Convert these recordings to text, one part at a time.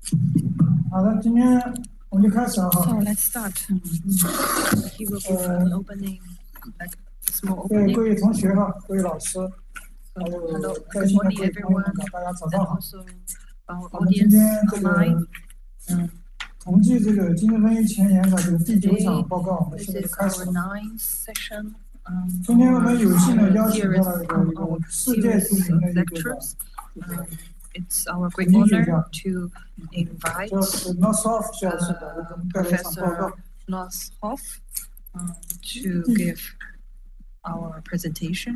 好的，今天我们就开始了 So 哈。 let's start. He will give an opening, like small 对， opening. 各位同学哈，各位老师， So 还有 hello, 在 good 线的 morning 各位朋友们 everyone, 大家早 and 上好。 also our 我们今 audience 天这 online. 个统计这个经济分析前沿的这个第9 Today, 场报告，我们 this 现在就 is 开始 our 了。 9th session. 今天我们有幸的 Our 邀请到 series 了一 on 个 our 世界著 series 名 of 的一个 lectures. It's our 神 great 经学 honor 家， to invite 叫是 Nossoff 教授的，为我们带来一场报告。 Professor Noshoff to give our presentation.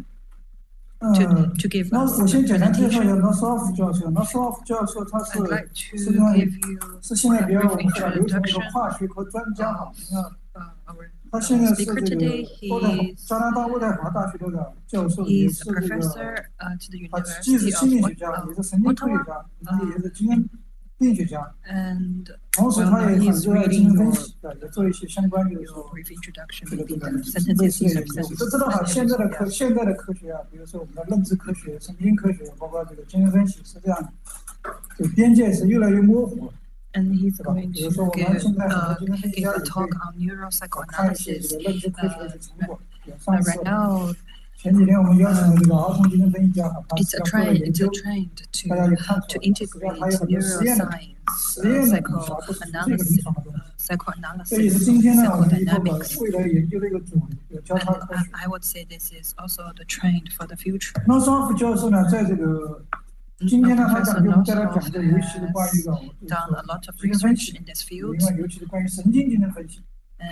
To give 那 us 我 a 先简单介绍一下 presentation. Nossoff 教授。Nossoff 教授他是 I'd like 实 to 际上 give you 是现在 a 比较 brief 我们说流行的一个 introduction 跨学科专家哈。 of our 他现在是 speaker 这个 today. 加拿大渥太华大学的教授，也 He's 是 a 这个 professor to the 他既是 University 心理 of 学家，也是神经科学 Ottawa. 家，也是精神病学家。 And 同时 well, 他 now 也很 he's 热爱精 reading 神分 your 析的，也做一些相关就是说 brief introduction 这个 maybe the 类 sentences 似的 of 研究。都知道哈，现在的现在的科学啊，比如说我们的认知科学、神经科学，包括这个精神分析是这样的，这个边界是越来越模糊了。 And he's 对吧？ going 比如 to 说我们 give, 现在很多精神分析 give 家 a 也 talk 会 on 看一些这 neuropsychoanalysis. 个认知科学的一些成果。上次 Right now, 前几天我们邀请了这个儿童精神分析家哈，他 it's a 做了 trend. 研 It's 究 a，trend 大家也看 to 出来，实际上 integrate 它有很多实验的 neuroscience, 实验的东西，而不是这个临床的东西。这也是 psychoanalysis, 今天呢我们以后的 psychodynamics. 未来研究的一个主流，有交叉 And 科学。 I would say this is also the trend for the future. Nossoff 教授呢，在这个今天呢，他讲给我们带来讲个尤其的关于 Done a lot of 精神分 research 析， in this 另 field, 外尤其的关于神经精神分析。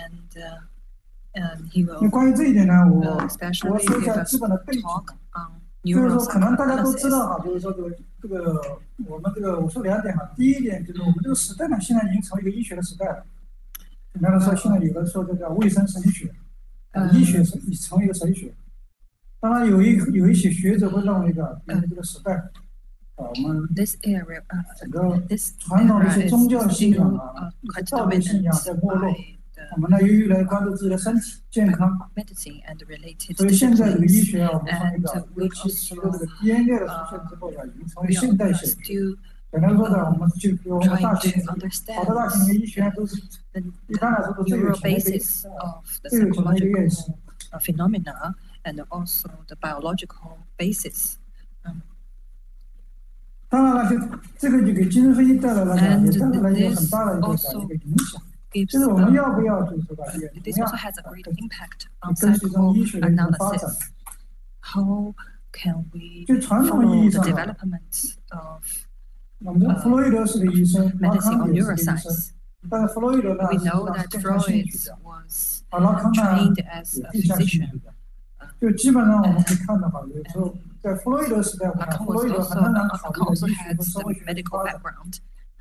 and he 那 will 关于这一点呢，我说 especially 一 give 下 us 基本的背景。 talk on 就是说，可能大家都知 neuropsychoanalysis. 道哈，就是说这个我们这个我说2点哈。第一点就是我们这个时代呢，现在已经成为一个医学的时代了。简单的说，现在有的说这叫卫生神学，医学是成为一个神学。当然有一些学者会认为的，因为这个时代，我们 This area, 整个 this 传统的一 era 些 is 宗教信仰 still 啊，一些 quite 道德信仰 dominant 在没落。 by 我们呢，又越来越关注自己的身体健康。 medicine and related 所以现在这个医 disciplines. 学啊，我们说那个，尤其是随着这个 DNA 的出现之后啊，已经成为 We 现代 are 学。 still 简单说的，我们就比如我们大 trying 学， to 好的 understand 大学里面医学院都是 the 一般来说都最有 neural 钱的一个 basis of the 最有钱的一个院系。 psychological phenomena and also the biological basis. 当然了，就这个就给精神分析带来了也 And 带来了一个很 this 大的一个 also 影响。 gives 就是我们要不要就是说吧，也 this also has a great impact on 根据这种医学的一种发展。 psychoanalysis. How can we 就传统意 follow 义 the 上啊， development of 我们弗洛伊德是个医生，拉 medicine 康 or 也是个医生， neuroscience? 但是弗洛伊德呢， We 实际 know 上 that 更像心理 Freud 学家， was 而拉康呢 trained as 也 a 更像心理 physician. 学家。就基本上我们可以看到哈，有时候在弗洛伊德时代，我们 Lacan 弗洛 was 伊德 also 很难考虑 Lacan 到 also 医学 had 和社 the 会学的 medical 发展。 background,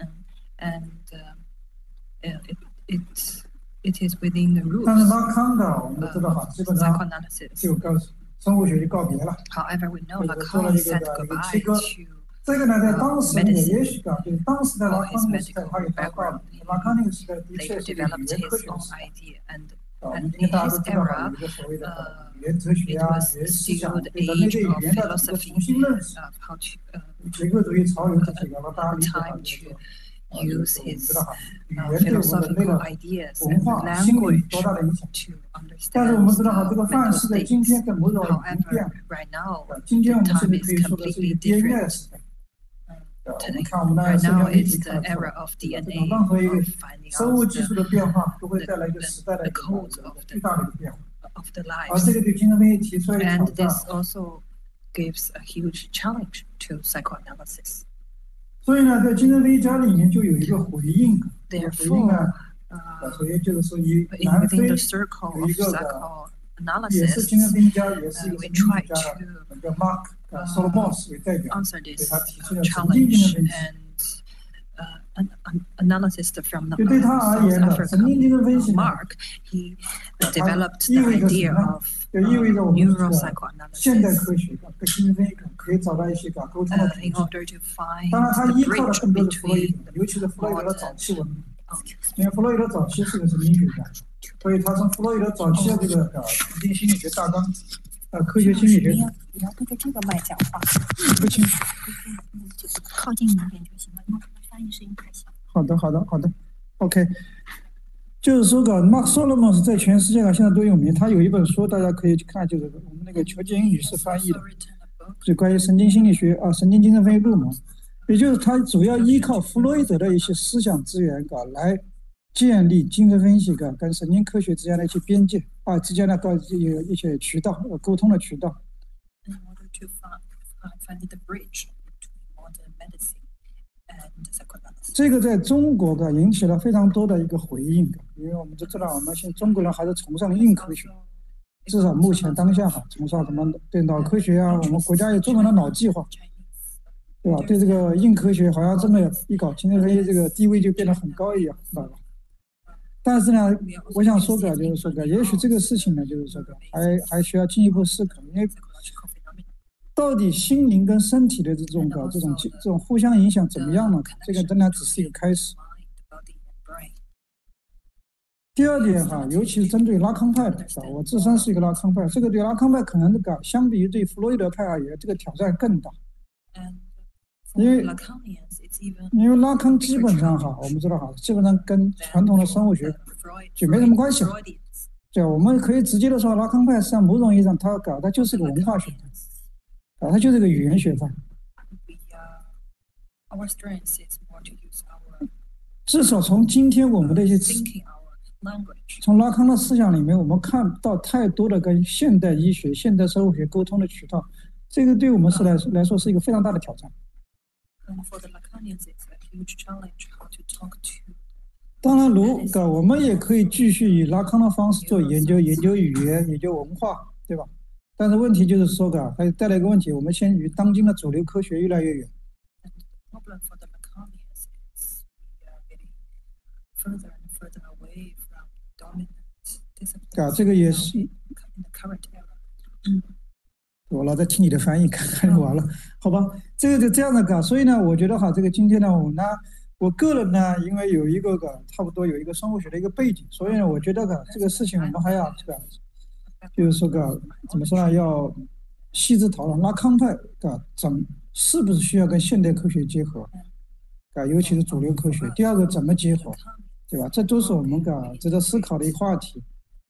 it is within the 但是 rules 拉康的我们都知道哈，基本上 psychoanalysis. 就跟生物学就告别了。 However, we know 或者做了 Lacan 一个 said 一个 goodbye 切割。 to 这个呢，在当时呢， medicine 也许啊，就是当时在拉 for 康 his 那个时代， medical 他也达到了 background. 拉康那个时代的 Later 确是一个语 developed 言科 his 学的 own 时代。 idea, and 我们 in 今天大家 his 都知道哈，有 era, 一个所谓的语言哲学 it 啊， was 语言思想 still the 对人类 age 对语 of 言的这个 philosophy 重新认识， of how to 结构主义潮流这些个，大家理解哈， time 就是 to 说， use 我们 his 知道哈，语言对我们人类 philosophical 的 ideas 文 and 化、心理 language 多大的影响。 to 但是我 understand 们知道哈，这个 the 范 mental 式在今天 states. 在某种已经变 However, 了。 right now, 今天我 the 们甚 time 至 is 可以说的是一 completely 个 DNA 的 different. 时代。我们看我们的 Right 社 now, 交媒 it's 体 the 看得出来， era of 这种 DNA, 任何一个 of finding 生物 out 技术 the 的变化，都会带来一个时代的一个 codes of 巨大的一个变化。 of the 而这 lives. 个对精神分析提出来一个挑 And 战。 this also gives a huge challenge to psychoanalysis. 所以呢，在精神分析家里面就有一个回应。这个回应呢， Therefore, 首先就是说，以南 within 非 the circle 有 of 一个也是 psychoanalysis, 精神分析家，也是一个 we 神经 try 学家的， to 叫 Mark Solomons 为代表， answer 对 this 他提出了神经精神 challenge 分析。 and an analysis from 就对他而 South 言呢，神经精神分析 Africa 呢， Mark, he 它 developed 意 the 味着什 idea 么呢？ of 就意味着我们这个现代 neuropsychoanalysis 科学跟精神分析可以找到一些沟通的途 in 径。 order to find 当然，它 the 依靠的 bridge 更多是弗洛伊 between 德，尤其是弗洛伊德的早期文明。 um, 因为弗洛伊德早期是个神经学家，所以他从弗洛伊德早期的这个神经心理学大纲，科学心理学。 你要对着这个麦讲话， 不清楚。 就是靠近一点就行了，因为发音声音太小。 好的，OK，就是说Mark Solomon 在全世界现在都有名，他有一本书大家可以去看，就是我们那个裘吉英女士翻译的，就关于神经心理学神经精神分析入门，也就是他主要依靠弗洛伊德的一些思想资源来建立精神分析跟神经科学之间的一些边界之间的有一些渠道沟通的渠道。这个在中国引起了非常多的一个回应，因为我们都知道，我们中国人还是崇尚硬科学，至少目前当下崇尚什么对脑科学我们国家有专门的脑计划，对吧？对这个硬科学好像这么一搞，精神分析这个地位就变得很高一样，知道吧？但是呢，我想说就是说也许这个事情呢，就是说还需要进一步思考，因为到底心灵跟身体的这种互相影响怎么样呢？这个当然只是一个开始。第二点尤其是针对拉康派的，我自身是一个拉康派，这个对拉康派可能相比于对弗洛伊德派而言，这个挑战更大。因为拉康基本上我们知道基本上跟传统的生物学就没什么关系了。对，我们可以直接的说，拉康派实际上某种意义上它就是个文化学派。它就是个语言学派，至少从今天我们的一些从拉康的思想里面，我们看不到太多的跟现代医学、现代生物学沟通的渠道，这个对我们来说是一个非常大的挑战。当然，我们也可以继续以拉康的方式做研究语言、研究文化，对吧？但是问题就是说还带来一个问题，我们现在与当今的主流科学越来越远。这个也是。我老在听你的翻译，看完了，好吧？这个就这样的所以呢，我觉得这个今天呢，我个人呢，因为有一个差不多有一个生物学的一个背景，所以呢，我觉得这个事情我们还要就是说怎么说呢？要细致讨论拉康派是不是需要跟现代科学结合尤其是主流科学。第二个怎么结合，对吧？这都是我们值得思考的一个话题。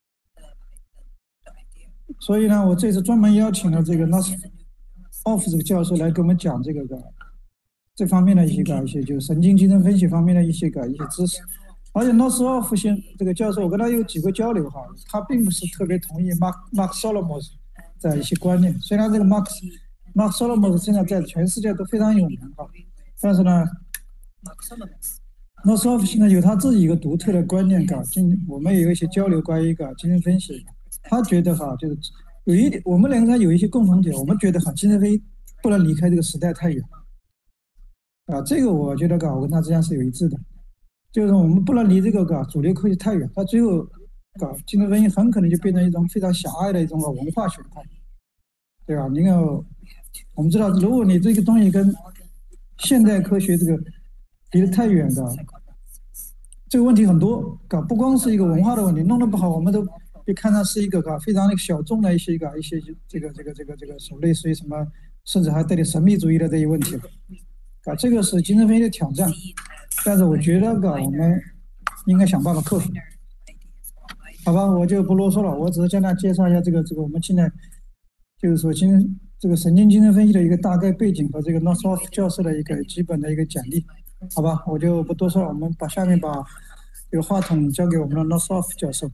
所以呢，我这次专门邀请了这个 Nossoff 这个教授来给我们讲这方面的一些就是神经精神分析方面的一些知识。而且 Nossoff 这个教授，我跟他有几个交流他并不是特别同意 Mark Solomon 的一些观念。虽然这个 Mark Solomon 现在在全世界都非常有名但是呢 Nossoff 现在有他自己一个独特的观念我们也有一些交流关于精神分析。他觉得就是有一点，我们两个人有一些共同点，我们觉得精神分析不能离开这个时代太远这个我觉得我跟他之间是有一致的。就是我们不能离这个主流科学太远，它最后精神分析很可能就变成一种非常狭隘的一种文化学派，对吧？我们知道，如果你这个东西跟现代科学离得太远这个问题很多不光是一个文化的问题，弄得不好，我们都被看成是一个非常小众的一些这个类似于什么，甚至还带点神秘主义的这些问题这个是精神分析的挑战。但是我觉得我们应该想办法克服。好吧，我就不啰嗦了，我只是简单介绍一下这个我们现在就是说这个神经精神分析的一个大概背景和这个 Nossoff 教授的一个基本的一个简历。好吧，我就不多说了，我们下面把这个话筒交给我们的 Nossoff 教授。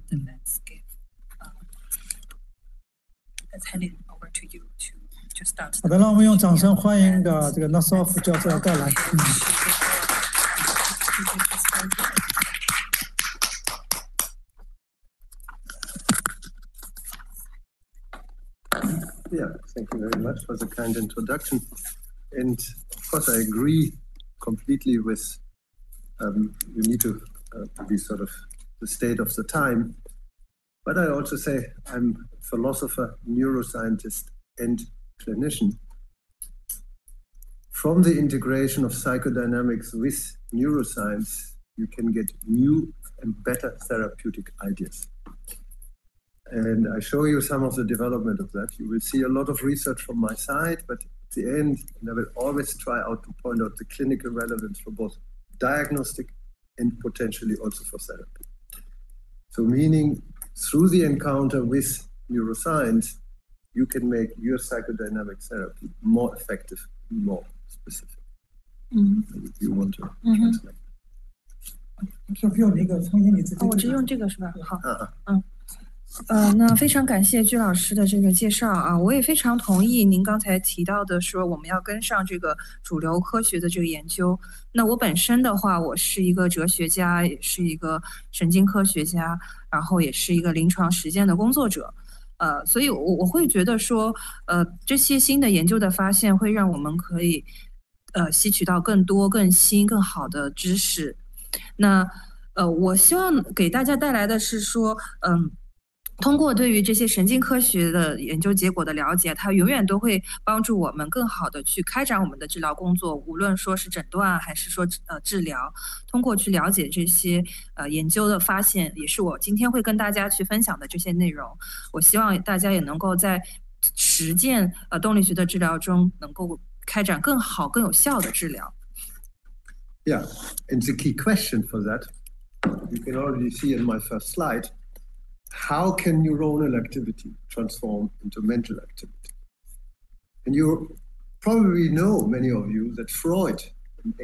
好的，让我们用掌声欢迎这个 Nossoff 教授带来。 Yeah, thank you very much for the kind introduction. And of course, I agree completely with you need to be sort of the state of the time. But I also say I'm a philosopher, neuroscientist, and clinician. From the integration of psychodynamics with neuroscience, you can get new and better therapeutic ideas. And I show you some of the development of that. You will see a lot of research from my side, but at the end, I will always try out to point out the clinical relevance for both diagnostic and potentially also for therapy. So meaning through the encounter with neuroscience, you can make your psychodynamic therapy more effective, more specific. If you want to translate. 就给我那个重新你自己。 我直接用这个是吧？好，那非常感谢鞠老师的这个介绍啊，我也非常同意您刚才提到的说我们要跟上这个主流科学的这个研究。那我本身的话，我是一个哲学家，也是一个神经科学家，然后也是一个临床实践的工作者。所以我会觉得说，这些新的研究的发现会让我们可以吸取到更多、更新、更好的知识。那我希望给大家带来的是说，通过对于这些神经科学的研究结果的了解，它永远都会帮助我们更好的去开展我们的治疗工作，无论说是诊断还是说治疗。通过去了解这些研究的发现，也是我今天会跟大家去分享的这些内容。我希望大家也能够在实践动力学的治疗中，能够开展更好、更有效的治疗。 Yeah, and the key question for that, you can already see in my first slide, how can neuronal activity transform into mental activity? And you probably know, many of you, that Freud in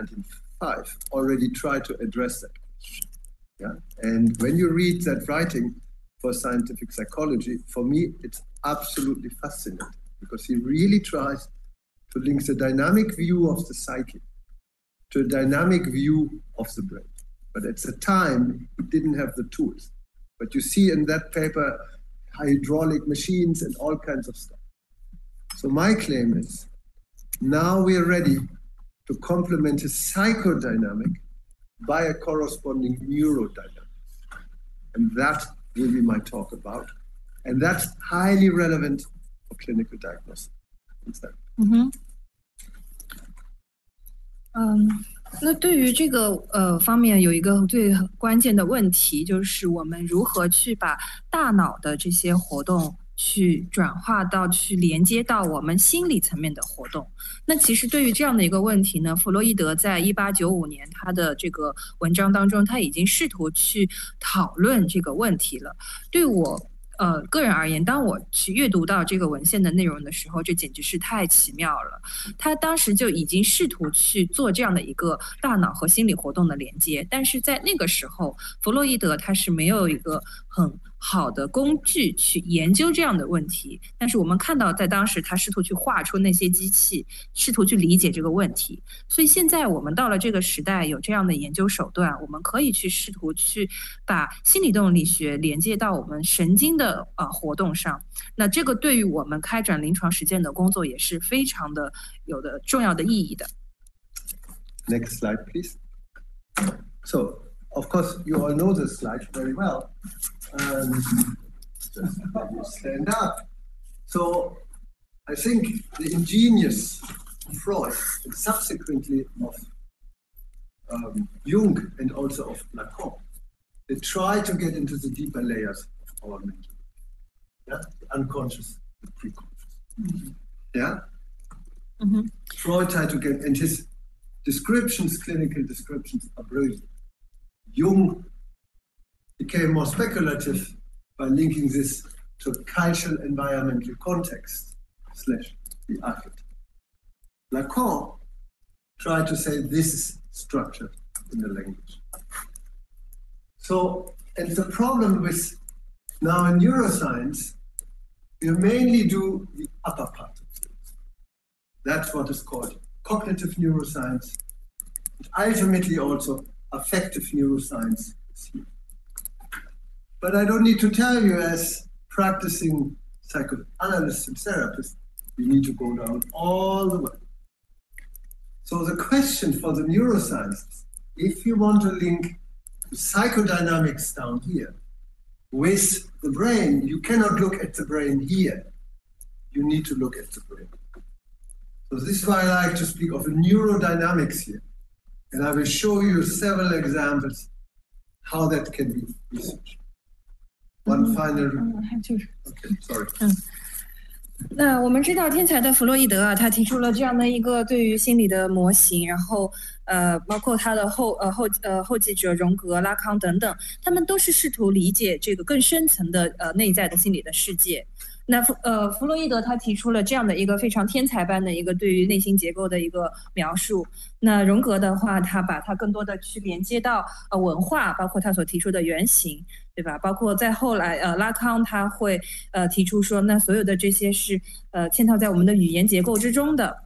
1895 already tried to address that question. Yeah? And when you read that writing for scientific psychology, for me, it's absolutely fascinating because he really tries to link the dynamic view of the psyche to a dynamic view of the brain. But at the time, he didn't have the tools. But you see in that paper, hydraulic machines and all kinds of stuff. So my claim is, now we are ready to complement his psychodynamic by a corresponding neurodynamic. And that will be my talk about. And that's highly relevant for clinical diagnosis. Mm-hmm. 那对于这个方面有一个最关键的问题，就是我们如何去把大脑的这些活动去转化到去连接到我们心理层面的活动。那其实对于这样的一个问题呢，弗洛伊德在1895年他的这个文章当中，他已经试图去讨论这个问题了。对我个人而言，当我去阅读到这个文献的内容的时候，这简直是太奇妙了。他当时就已经试图去做这样的一个大脑和心理活动的连接，但是在那个时候，弗洛伊德他是没有一个很好的工具去研究这样的问题。但是我们看到，在当时他试图去画出那些机器，试图去理解这个问题。所以现在我们到了这个时代，有这样的研究手段，我们可以去试图去把心理动力学连接到我们神经的活动上。那这个对于我们开展临床实践的工作也是非常的有的重要的意义的。 Next slide, please. So, of course, you all know this slide very well. Just stand up. So, I think the ingenious Freud and subsequently of Jung and also of Lacan, they try to get into the deeper layers of our mental, yeah, the unconscious, the preconscious, yeah. Mm-hmm. Freud tried to get, and his descriptions, clinical descriptions, are brilliant. Jung became more speculative by linking this to cultural environmental context / the archetype. Lacan tried to say this is structured in the language. So, and the problem with now in neuroscience, you mainly do the upper part of things. That's what is called cognitive neuroscience, and ultimately also affective neuroscience is here. But I don't need to tell you, as practicing psychoanalysts and therapists, you need to go down all the way. So the question for the neuroscientists, if you want to link psychodynamics down here with the brain, you cannot look at the brain here. You need to look at the brain. So this is why I like to speak of neurodynamics here. And I will show you several examples how that can be researched. One final... Okay, sorry. 那我们知道天才的弗洛伊德啊，他提出了这样的一个对于心理的模型，然后包括他的后继者荣格、拉康等等，他们都是试图理解这个更深层的内在的心理的世界。那弗洛伊德他提出了这样的一个非常天才般的一个对于内心结构的一个描述。那荣格的话，他把它更多的去连接到文化，包括他所提出的原型，对吧？包括在后来拉康他会提出说，那所有的这些是嵌套在我们的语言结构之中的。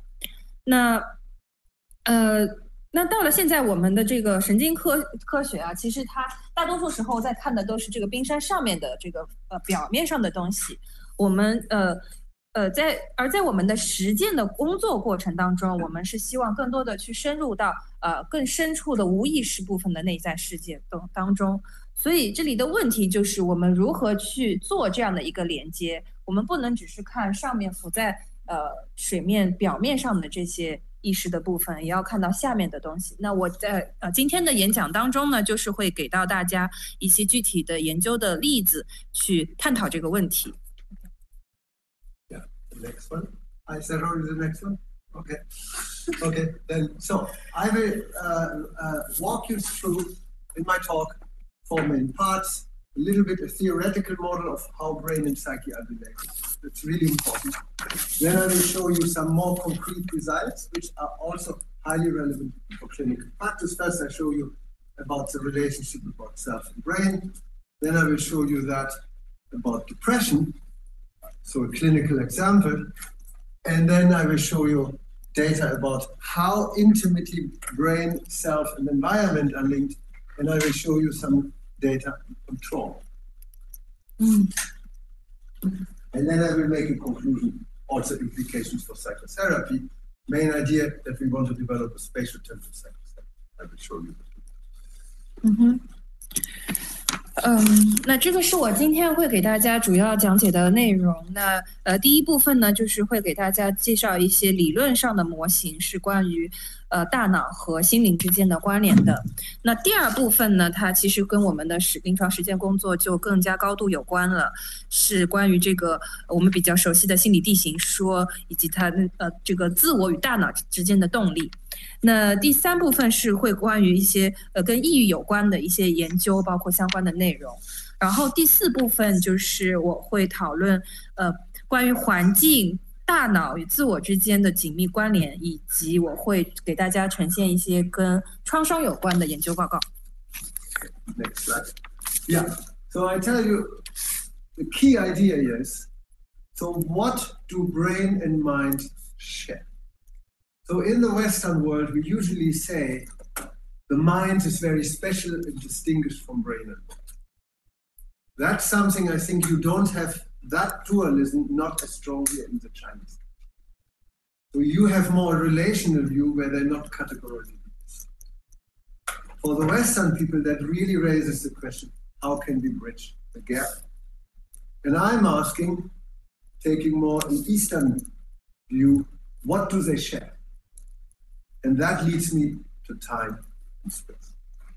那到了现在，我们的这个神经科学啊，其实它大多数时候在看的都是这个冰山上面的这个表面上的东西。我们在我们的实践的工作过程当中，我们是希望更多的去深入到更深处的无意识部分的内在世界当中。所以这里的问题就是我们如何去做这样的一个连接。我们不能只是看上面浮在水面表面上的这些意识的部分，也要看到下面的东西。那我在今天的演讲当中呢，就是会给到大家一些具体的研究的例子，去探讨这个问题。 Yeah, the next one. Is that already the next one? Okay. Okay. Then, so I will walk you through in my talk 4 main parts. A little bit a theoretical model of how brain and psyche are related. That's really important. Then I will show you some more concrete results, which are also highly relevant for clinical practice. First, I show you about the relationship about self and brain. Then I will show you that about depression, so a clinical example. And then I will show you data about how intimately brain, self, and environment are linked. And I will show you some data control. And then I will make a conclusion, also implications for psychotherapy. Main idea that we want to develop a spatial temporal psychotherapy. I will show you. 那这个是我今天会给大家主要讲解的内容。那第一部分呢，就是会给大家介绍一些理论上的模型，是关于大脑和心灵之间的关联的。那第二部分呢，它其实跟我们的临床实践工作就更加高度有关了，是关于这个我们比较熟悉的心理地形说，以及它这个自我与大脑之间的动力。那第三部分是会关于一些跟抑郁有关的一些研究，包括相关的内容。然后第四部分就是我会讨论关于环境、大脑与自我之间的紧密关联，以及我会给大家呈现一些跟创伤有关的研究报告。 Next slide. Yeah. So I tell you, the key idea is, so what do brain and mind share? So in the Western world, we usually say the mind is very special and distinguished from brain and body. That's something I think you don't have that dualism not as strong here in the Chinese. So you have more a relational view where they're not categorically. For the Western people, that really raises the question, how can we bridge the gap? And I'm asking, taking more an Eastern view, what do they share? And that leads me to time and space.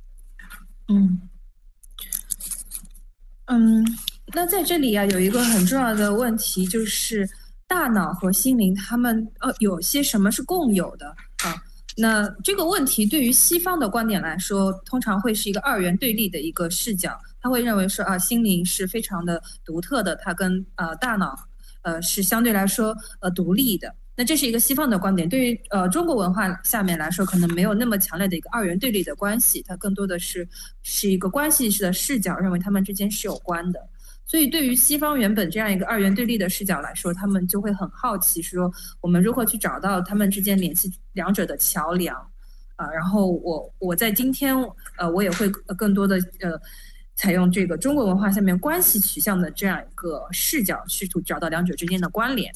那在这里啊，有一个很重要的问题，就是大脑和心灵它们有些什么是共有的啊？那这个问题对于西方的观点来说，通常会是一个二元对立的一个视角，他会认为说啊，心灵是非常的独特的，它跟大脑是相对来说独立的。那这是一个西方的观点，对于中国文化下面来说，可能没有那么强烈的一个二元对立的关系，它更多的是一个关系式的视角，认为他们之间是有关的。所以对于西方原本这样一个二元对立的视角来说，他们就会很好奇说，我们如何去找到他们之间联系两者的桥梁啊？然后我在今天我也会更多的采用这个中国文化下面关系取向的这样一个视角，试图找到两者之间的关联。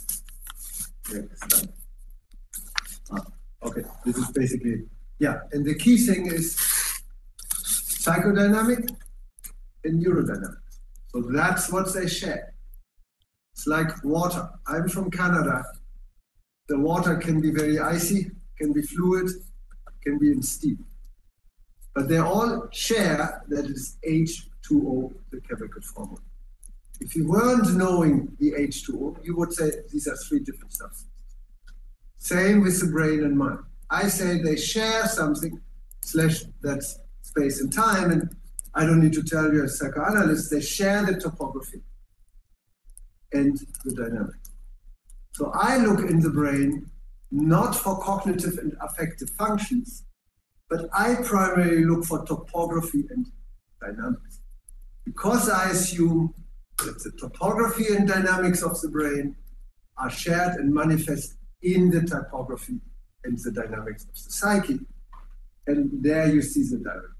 Okay, this is basically, yeah, and the key thing is psychodynamic and neurodynamic. So that's what they share. It's like water. I'm from Canada. The water can be very icy, can be fluid, can be in steam. But they all share that it is H2O, the chemical formula. If you weren't knowing the H2O, you would say these are three different substances. Same with the brain and mind. I say they share something, / that's space and time, and I don't need to tell you as psychoanalysts, they share the topography and the dynamics. So I look in the brain not for cognitive and affective functions, but I primarily look for topography and dynamics. Because I assume that the topography and dynamics of the brain are shared and manifest in the typography and the dynamics of the psyche. And there you see the direct.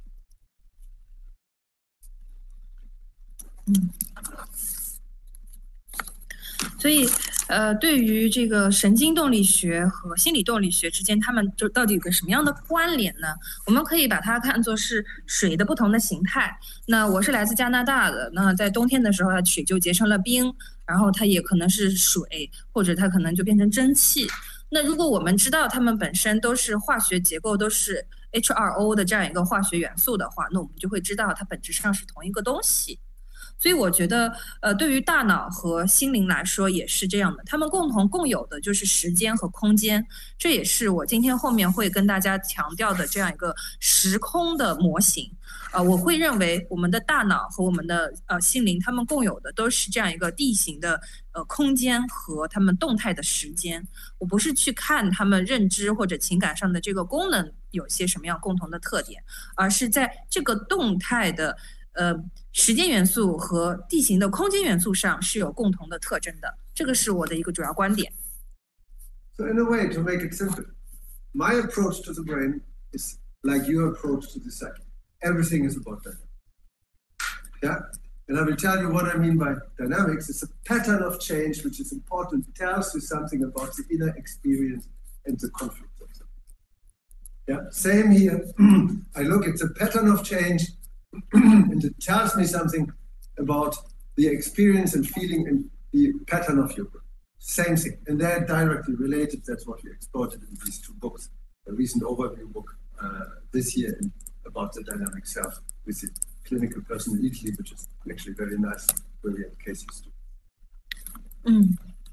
所以，对于这个神经动力学和心理动力学之间，它们就到底有个什么样的关联呢？我们可以把它看作是水的不同的形态。那我是来自加拿大的，那在冬天的时候，它水就结成了冰，然后它也可能是水，或者它可能就变成蒸汽。那如果我们知道它们本身都是化学结构，都是 H2O 的这样一个化学元素的话，那我们就会知道它本质上是同一个东西。所以我觉得，对于大脑和心灵来说也是这样的，他们共有的就是时间和空间，这也是我今天后面会跟大家强调的这样一个时空的模型。我会认为我们的大脑和我们的心灵，他们共有的都是这样一个地形的空间和他们动态的时间。我不是去看他们认知或者情感上的这个功能有些什么样共同的特点，而是在这个动态的时间元素和地形的空间元素上是有共同的特征的，这个是我的一个主要观点。 So in a way, to make it simple, my approach to the brain is like your approach to the psyche. Everything is about dynamics. Yeah? And I will tell you what I mean by dynamics. It's a pattern of change which is important. It tells you something about the inner experience and the conflict of them. Yeah? Same here. I look at the pattern of change and it tells me something about the experience and feeling and the pattern of your brain. Same thing. And they're directly related. That's what we explored in these two books. A recent overview book this year about the dynamic self with the clinical person in Italy, which is actually very nice, where we have cases too.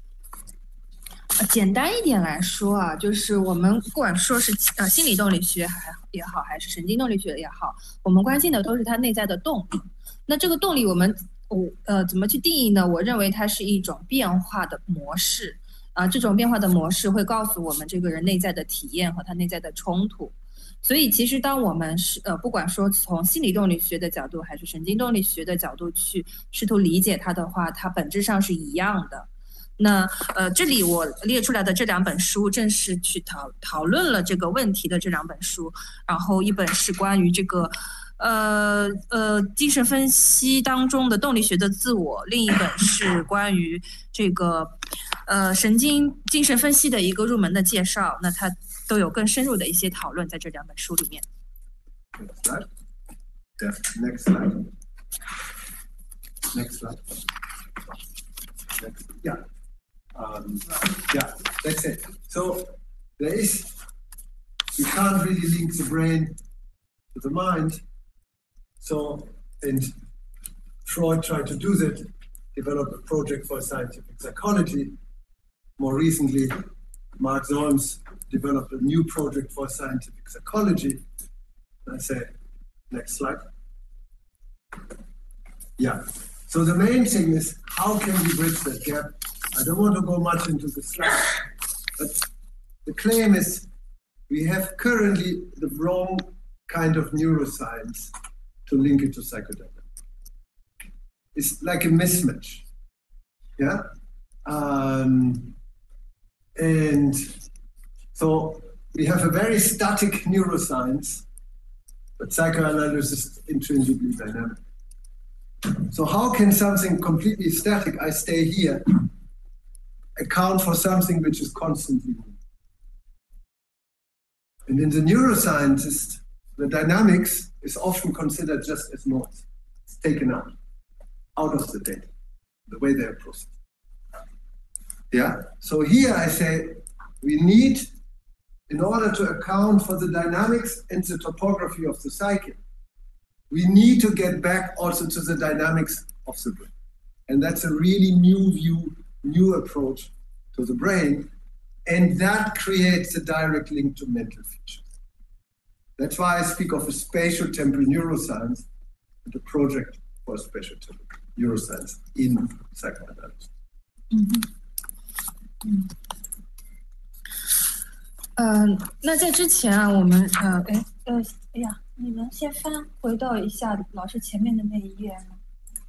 简单一点来说啊，就是我们不管说是心理动力学也好，还是神经动力学也好，我们关心的都是它内在的动力。那这个动力我们怎么去定义呢？我认为它是一种变化的模式这种变化的模式会告诉我们这个人内在的体验和他内在的冲突。所以其实当我们不管说从心理动力学的角度还是神经动力学的角度去试图理解它的话，它本质上是一样的。那这里我列出来的这两本书正是去讨论了这个问题的这两本书，然后一本是关于这个精神分析当中的动力学的自我，另一本是关于这个精神分析的一个入门的介绍，那它都有更深入的一些讨论在这两本书里面。 Next slide. Next slide. Yeah. Yeah, that's it. So you can't really link the brain to the mind. So, and Freud tried to do that, develop a project for scientific psychology. More recently, Mark Solms developed a new project for scientific psychology. I say, next slide. Yeah. So the main thing is, how can we bridge that gap? I don't want to go much into the slide, but the claim is we have currently the wrong kind of neuroscience to link it to psychodynamics. It's like a mismatch, yeah? And so we have a very static neuroscience, but psychoanalysis is intrinsically dynamic. So how can something completely static, I stay here, account for something which is constantly moving? And in the neuroscientist, the dynamics is often considered just as noise. It's taken out of the data, the way they are processed. Yeah, so here I say we need, in order to account for the dynamics and the topography of the psyche, we need to get back also to the dynamics of the brain. And that's a really new view, new approach to the brain. And that creates a direct link to mental features. That's why I speak of a spatial temporal neuroscience and a project for spatial temporal neuroscience in psychoanalysis. 那在之前啊，我们哎呀，你能先翻回到一下老师前面的那一页吗？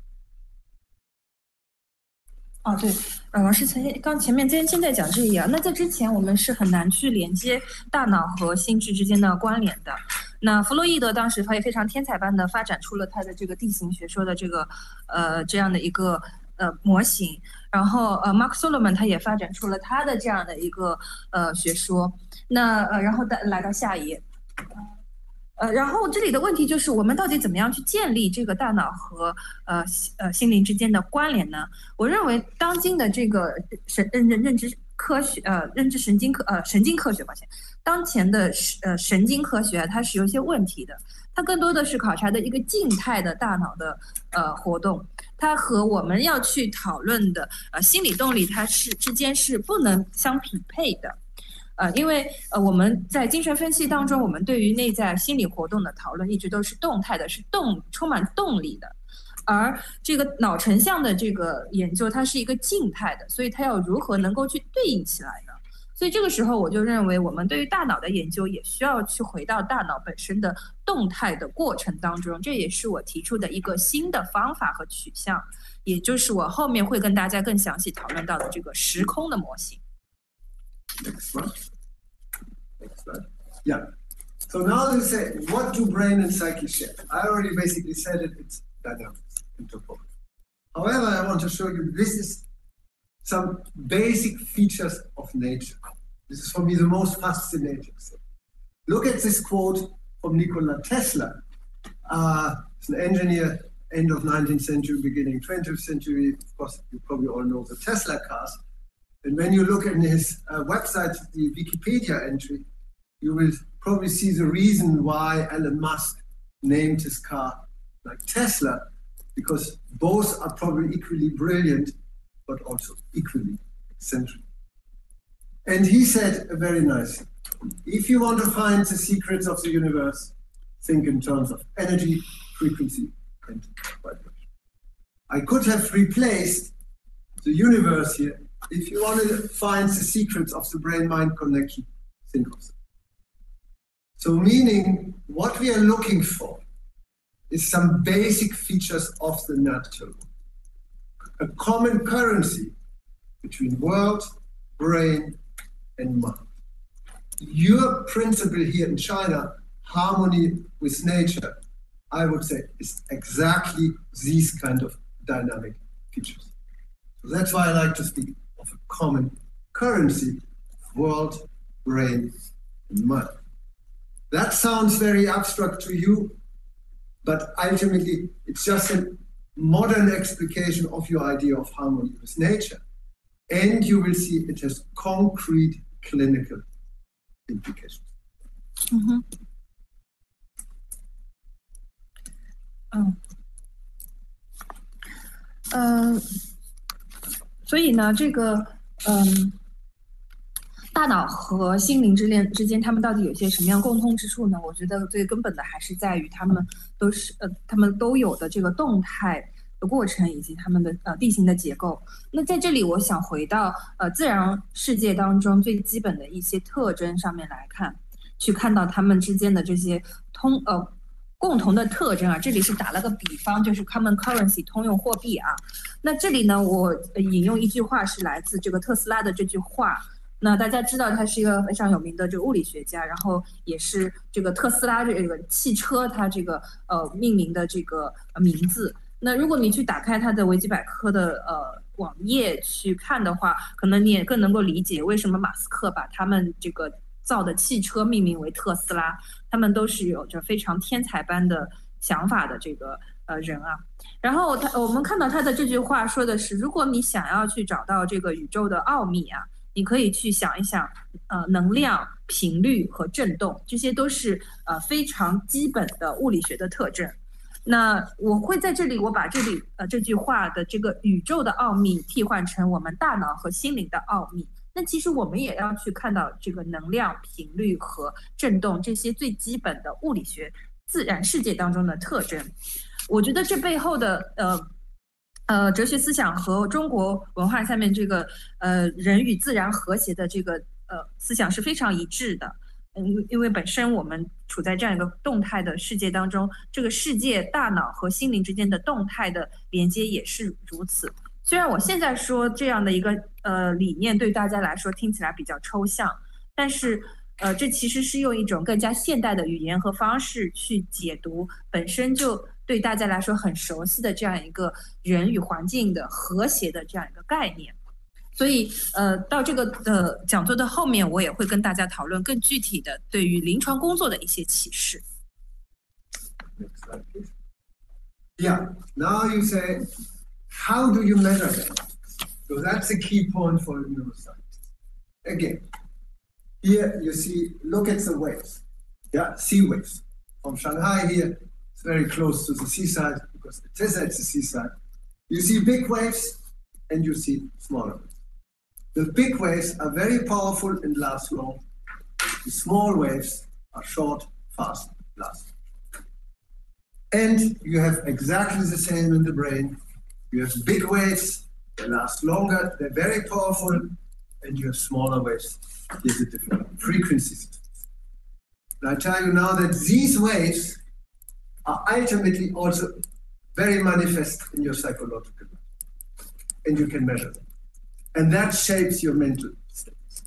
哦，对，老师刚前面现在讲这一页，那在之前我们是很难去连接大脑和心智之间的关联的。那弗洛伊德当时他也非常天才般的发展出了他的这个地形学说的这个这样的一个模型，然后Mark Solomon 他也发展出了他的这样的一个学说。那然后来到下一页。然后这里的问题就是我们到底怎么样去建立这个大脑和心灵之间的关联呢？我认为当今的这个认知科学认知神经科学，抱歉，当前的神经科学它是有一些问题的，它更多的是考察的一个静态的大脑的活动，它和我们要去讨论的心理动力它之间是不能相匹配的。因为我们在精神分析当中，我们对于内在心理活动的讨论一直都是动态的，是充满动力的，而这个脑成像的这个研究，它是一个静态的，所以它要如何能够去对应起来呢？所以这个时候我就认为，我们对于大脑的研究也需要去回到大脑本身的动态的过程当中，这也是我提出的一个新的方法和取向，也就是我后面会跟大家更详细讨论到的这个时空的模型。 Next one. Next slide. Yeah. So now let's say, what do brain and psyche share? I already basically said it, it's dynamics and topology. However, I want to show you this is some basic features of nature. This is for me the most fascinating thing. Look at this quote from Nikola Tesla. He's an engineer, end of 19th century, beginning 20th century. Of course, you probably all know the Tesla cars. And when you look in his website, the Wikipedia entry, you will probably see the reason why Elon Musk named his car like Tesla, because both are probably equally brilliant, but also equally eccentric. And he said a very nice thing. If you want to find the secrets of the universe, think in terms of energy, frequency, and vibration. I could have replaced the universe here. If you want to find the secrets of the brain-mind connection, think of them. So meaning, what we are looking for is some basic features of the natural world. A common currency between world, brain, and mind. Your principle here in China, harmony with nature, I would say, is exactly these kind of dynamic features. So that's why I like to speak of a common currency, world, brain, and mind. That sounds very abstract to you, but ultimately it's just a modern explication of your idea of harmony with nature. And you will see it has concrete clinical implications. Mm-hmm. Oh. 所以呢，这个大脑和心灵之间，他们到底有些什么样共通之处呢？我觉得最根本的还是在于他们都有的这个动态的过程以及他们的地形的结构。那在这里，我想回到自然世界当中最基本的一些特征上面来看，去看到他们之间的这些共同的特征啊，这里是打了个比方，就是 common currency 通用货币啊。那这里呢，我引用一句话是来自这个特斯拉的这句话。那大家知道他是一个非常有名的这个物理学家，然后也是这个特斯拉这个汽车它这个命名的这个名字。那如果你去打开它的维基百科的网页去看的话，可能你也更能够理解为什么马斯克把他们这个造的汽车命名为特斯拉，他们都是有着非常天才般的想法的这个人啊。然后我们看到他的这句话说的是，如果你想要去找到这个宇宙的奥秘啊，你可以去想一想能量、频率和振动，这些都是非常基本的物理学的特征。 那我会在这里，我把这句话的这个宇宙的奥秘替换成我们大脑和心灵的奥秘。那其实我们也要去看到这个能量、频率和振动这些最基本的物理学、自然世界当中的特征。我觉得这背后的哲学思想和中国文化下面这个人与自然和谐的这个思想是非常一致的。因为本身我们处在这样一个动态的世界当中，这个世界大脑和心灵之间的动态的连接也是如此。虽然我现在说这样的一个理念对大家来说听起来比较抽象，但是这其实是用一种更加现代的语言和方式去解读本身就对大家来说很熟悉的这样一个人与环境的和谐的这样一个概念。所以到这个讲座的后面，我也会跟大家讨论更具体的对于临床工作的一些启示。 Next slide, please. Yeah, now you say, how do you measure that? So that's a key point for neuroscience. Again, here you see, look at the waves. Yeah, sea waves. From Shanghai here, it's very close to the seaside because it is at the seaside. You see big waves and you see smaller waves. The big waves are very powerful and last long. The small waves are short, fast, last. And you have exactly the same in the brain. You have big waves, they last longer, they're very powerful, and you have smaller waves. Here's a different frequency systems. And I tell you now that these waves are ultimately also very manifest in your psychological life. And you can measure them. And that shapes your mental states.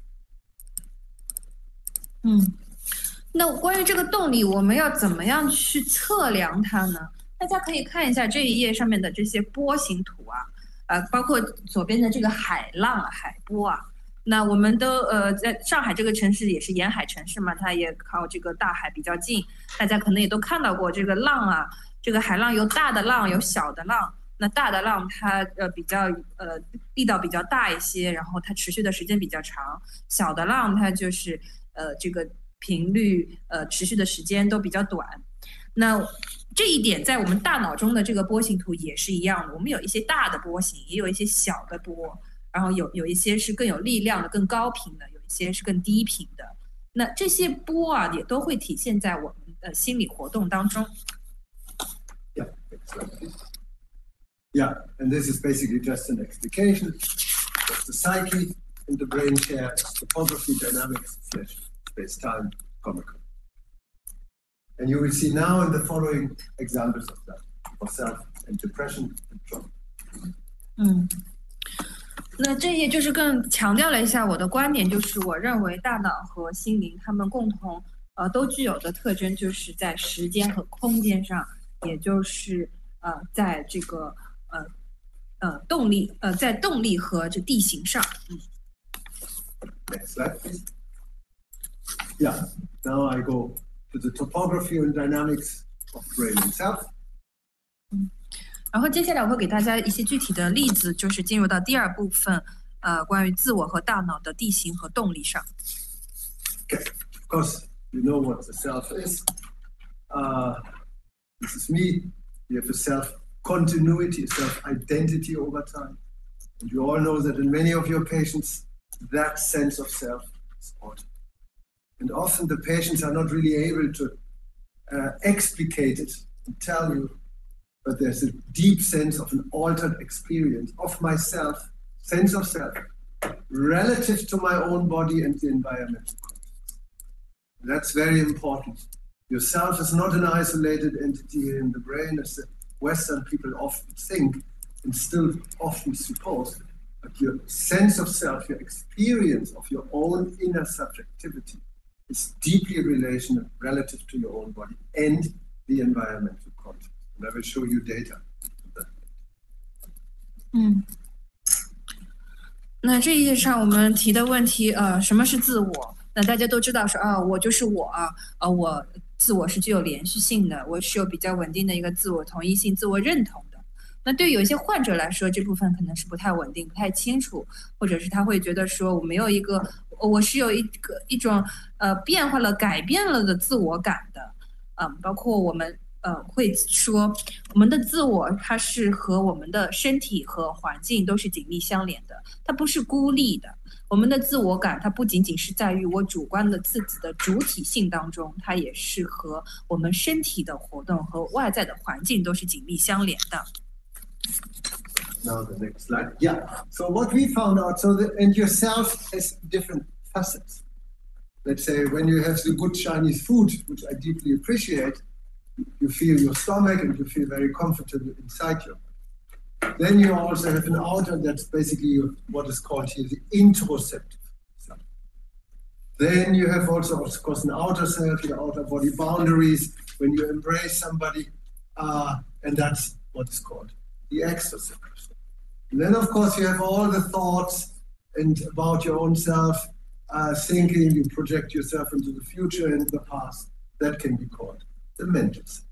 那关于这个动力，我们要怎么样去测量它呢？大家可以看一下这一页上面的这些波形图啊，包括左边的这个海浪、海波啊。那我们都在上海这个城市也是沿海城市嘛，它也靠这个大海比较近，大家可能也都看到过这个浪啊，这个海浪有大的浪，有小的浪。那大的浪它比较力道比较大一些，然后它持续的时间比较长。小的浪它就是这个频率持续的时间都比较短。那这一点在我们大脑中的这个波形图也是一样的，我们有一些大的波形，也有一些小的波，然后有一些是更有力量的、更高频的，有一些是更低频的。那这些波啊也都会体现在我们的心理活动当中。 Yeah, and this is basically just an explication of the psyche and the brain share topography, dynamics, space-time, comical. And you will see now in the following examples of that, of self and depression and trauma. 那这页就是更强调了一下我的观点，就是我认为大脑和心灵它们共同都具有的特征，就是在时间和空间上，也就是在这个动力在动力和这地形上。 Next slide, please. Yeah, now I go to the topography and dynamics of brain itself. 然后接下来我会给大家一些具体的例子，就是进入到第二部分，关于自我和大脑的地形和动力上。 Okay, of course, you know what the self is. This is me. You have a self-continuity, a self-identity over time. And you all know that in many of your patients, that sense of self is altered. And often the patients are not really able to explicate it and tell you, but there's a deep sense of an altered experience of myself, sense of self, relative to my own body and the environmental context. That's very important. Yourself is not an isolated entity in the brain, as the Western people often think and still often suppose, but your sense of self, your experience of your own inner subjectivity is deeply relational relative to your own body and the environmental context. And I will show you data. 那这一页上我们提的问题，什么是自我？那大家都知道说我就是我我自我是具有连续性的，我是有比较稳定的一个自我同一性、自我认同的。那对于有一些患者来说，这部分可能是不太稳定、不太清楚，或者是他会觉得说我没有我是有一种变化了、改变了的自我感的。包括我们会说我们的自我它是和我们的身体和环境都是紧密相连的，它不是孤立的。我们的自我感它不仅仅是在于我主观的自己的主体性当中，它也是和我们身体的活动和外在的环境都是紧密相连的。 Now the next slide. Yeah. So what we found out, and yourself has different facets. Let's say when you have the good Chinese food, which I deeply appreciate, you feel your stomach and you feel very comfortable inside you. Then you also have an outer that's basically what is called here the interoceptive self. Then you have also, of course, an outer self, your outer body boundaries, when you embrace somebody, and that's what is called the exoceptive self. And then, of course, you have all the thoughts and about your own self, thinking, you project yourself into the future and the past. That can be called the mental self.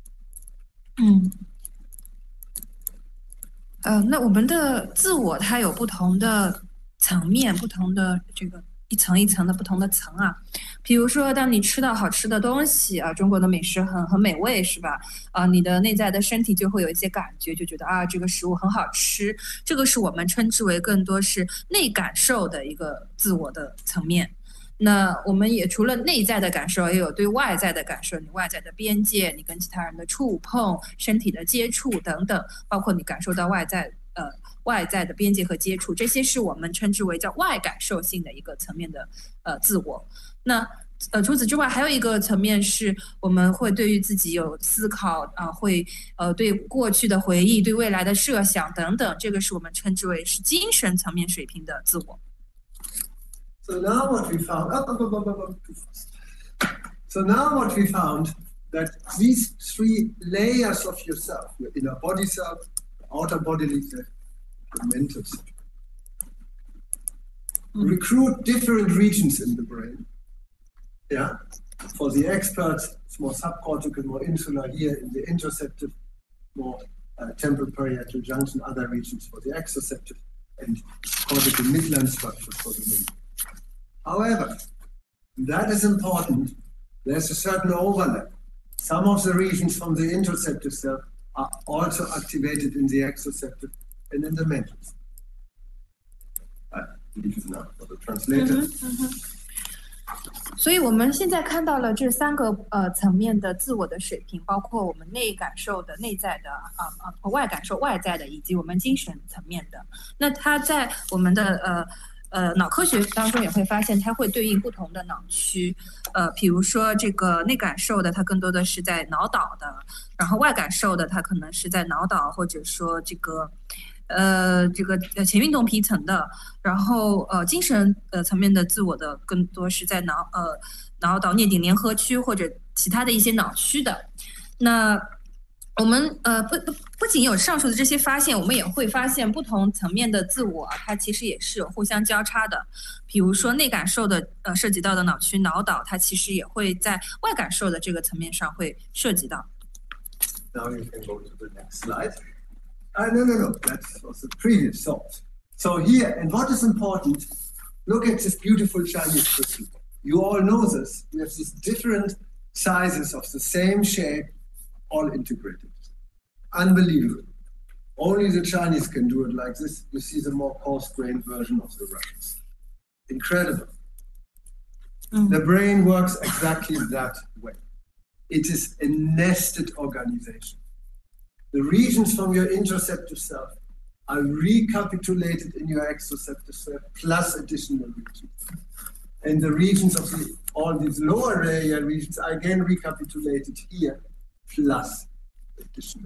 那我们的自我它有不同的层面，不同的这个一层一层的不同的层啊。比如说，当你吃到好吃的东西啊，中国的美食很美味，是吧？你的内在的身体就会有一些感觉，就觉得这个食物很好吃。这个是我们称之为更多是内感受的一个自我的层面。那我们也除了内在的感受，也有对外在的感受，你外在的边界，你跟其他人的触碰、身体的接触等等，包括你感受到外在的边界和接触，这些是我们称之为叫外感受性的一个层面的自我。那除此之外，还有一个层面是我们会对于自己有思考会对过去的回忆、对未来的设想等等，这个是我们称之为是精神层面水平的自我。 So now what we found, that these three layers of yourself, your inner body self, the outer bodily self, the mental self, recruit different regions in the brain. Yeah. For the experts, it's more subcortical, more insular here in the interoceptive, more temporal parietal junction, other regions for the exoceptive, and cortical midline structures for the mental. However, that is important. There's a certain overlap. Some of the regions from the interoceptive self are also activated in the exoceptive and in the mental. I leave it now for the translator. 所以我们现在看到了这三个层面的自我的水平，包括我们内感受的内在的外感受外在的，以及我们精神层面的。那它在我们的脑科学当中也会发现，它会对应不同的脑区。比如说这个内感受的，它更多的是在脑岛的；然后外感受的，它可能是在脑岛，或者说这个前运动皮层的。然后精神层面的自我的，更多是在脑岛颞顶联合区或者其他的一些脑区的。那我们不仅有上述的这些发现，我们也会发现不同层面的自我它其实也是有互相交叉的。比如说内感受的涉及到的脑区脑岛，它其实也会在外感受的这个层面上会涉及到。 Now you can go to the next slide. No. That was the previous thought. So here, and what is important, look at this beautiful Chinese crystal. You all know this. We have these different sizes of the same shape, all integrated. Unbelievable. Only the Chinese can do it like this. You see the more coarse-grained version of the Russians. Incredible. The brain works exactly that way. It is a nested organization. The regions from your interoceptive self are recapitulated in your exoceptive self plus additional regions. And the regions of all these lower layer regions are again recapitulated here plus additional.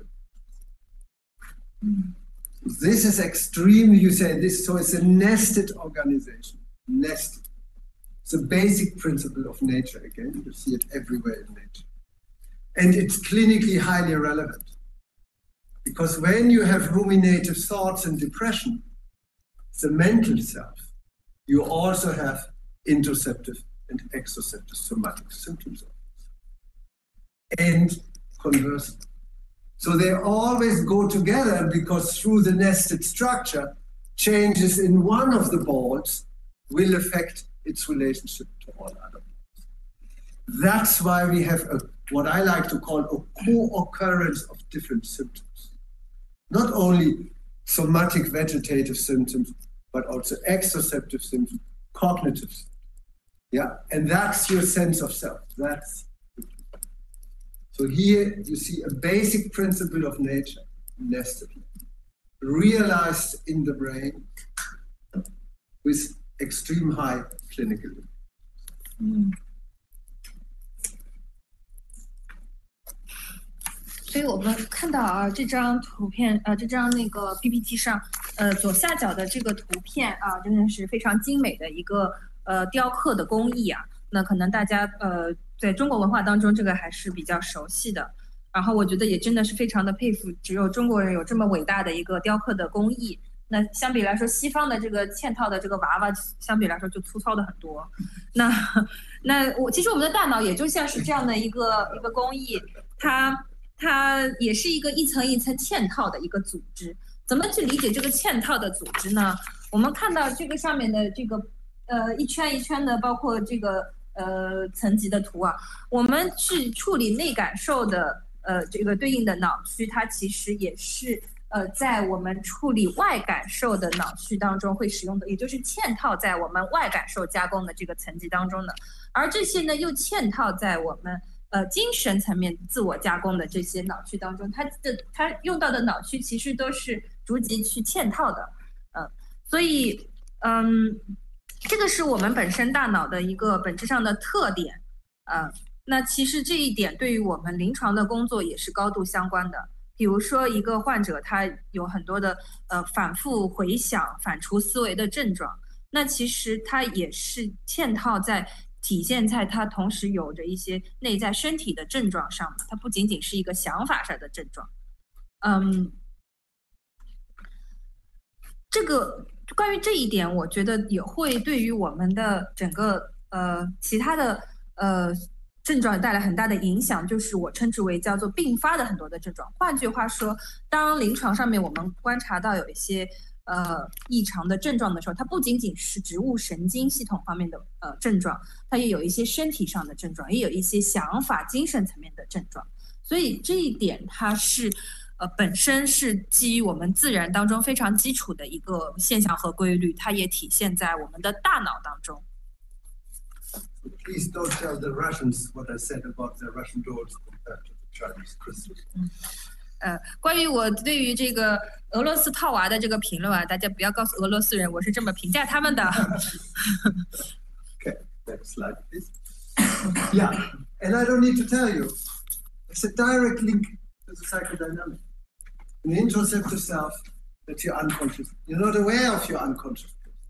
This is extremely, you say this, so it's a nested organization. Nested. It's a basic principle of nature again. You see it everywhere in nature. And it's clinically highly relevant. Because when you have ruminative thoughts and depression, the mental self, you also have interoceptive and exoceptive somatic symptoms of this. And conversely. So they always go together because through the nested structure, changes in one of the balls will affect its relationship to all other balls. That's why we have a what I like to call a co-occurrence of different symptoms. Not only somatic vegetative symptoms, but also exoceptive symptoms, cognitive symptoms. Yeah, and that's your sense of self. So here you see a basic principle of nature nested, realized in the brain with extreme high clinical impact. 所以我们看到啊，这张图片，这张那个 PPT 上，左下角的这个图片啊，真的是非常精美的一个雕刻的工艺啊。那可能大家在中国文化当中，这个还是比较熟悉的。然后我觉得也真的是非常的佩服，只有中国人有这么伟大的一个雕刻的工艺。那相比来说，西方的这个嵌套的这个娃娃，相比来说就粗糙的很多。那其实我们的大脑也就像是这样的一个工艺，它也是一个一层一层嵌套的一个组织。怎么去理解这个嵌套的组织呢？我们看到这个上面的这个一圈一圈的，包括这个层级的图啊，我们去处理内感受的这个对应的脑区，它其实也是在我们处理外感受的脑区当中会使用的，也就是嵌套在我们外感受加工的这个层级当中的，而这些呢又嵌套在我们精神层面自我加工的这些脑区当中，它用到的脑区其实都是逐级去嵌套的，所以这个是我们本身大脑的一个本质上的特点，那其实这一点对于我们临床的工作也是高度相关的。比如说一个患者他有很多的反复回想、反刍思维的症状，那其实它也是嵌套在体现在它同时有着一些内在身体的症状上嘛，它不仅仅是一个想法上的症状。这个关于这一点，我觉得也会对于我们的整个其他的症状带来很大的影响，就是我称之为叫做并发的很多的症状。换句话说，当临床上面我们观察到有一些异常的症状的时候，它不仅仅是植物神经系统方面的症状，它也有一些身体上的症状，也有一些想法、精神层面的症状。所以这一点它是本身是基于我们自然当中非常基础的一个现象和规律，它也体现在我们的大脑当中。 Please don't tell the Russians what I said about the Russian dolls compared to the Chinese crystals. 关于我对于这个俄罗斯套娃的这个评论啊，大家不要告诉俄罗斯人我是这么评价他们的。 Okay, next slide, please. Yeah, and I don't need to tell you, it's a direct link to the psychodynamic. An introspective self that you're unconscious. You're not aware of your unconscious.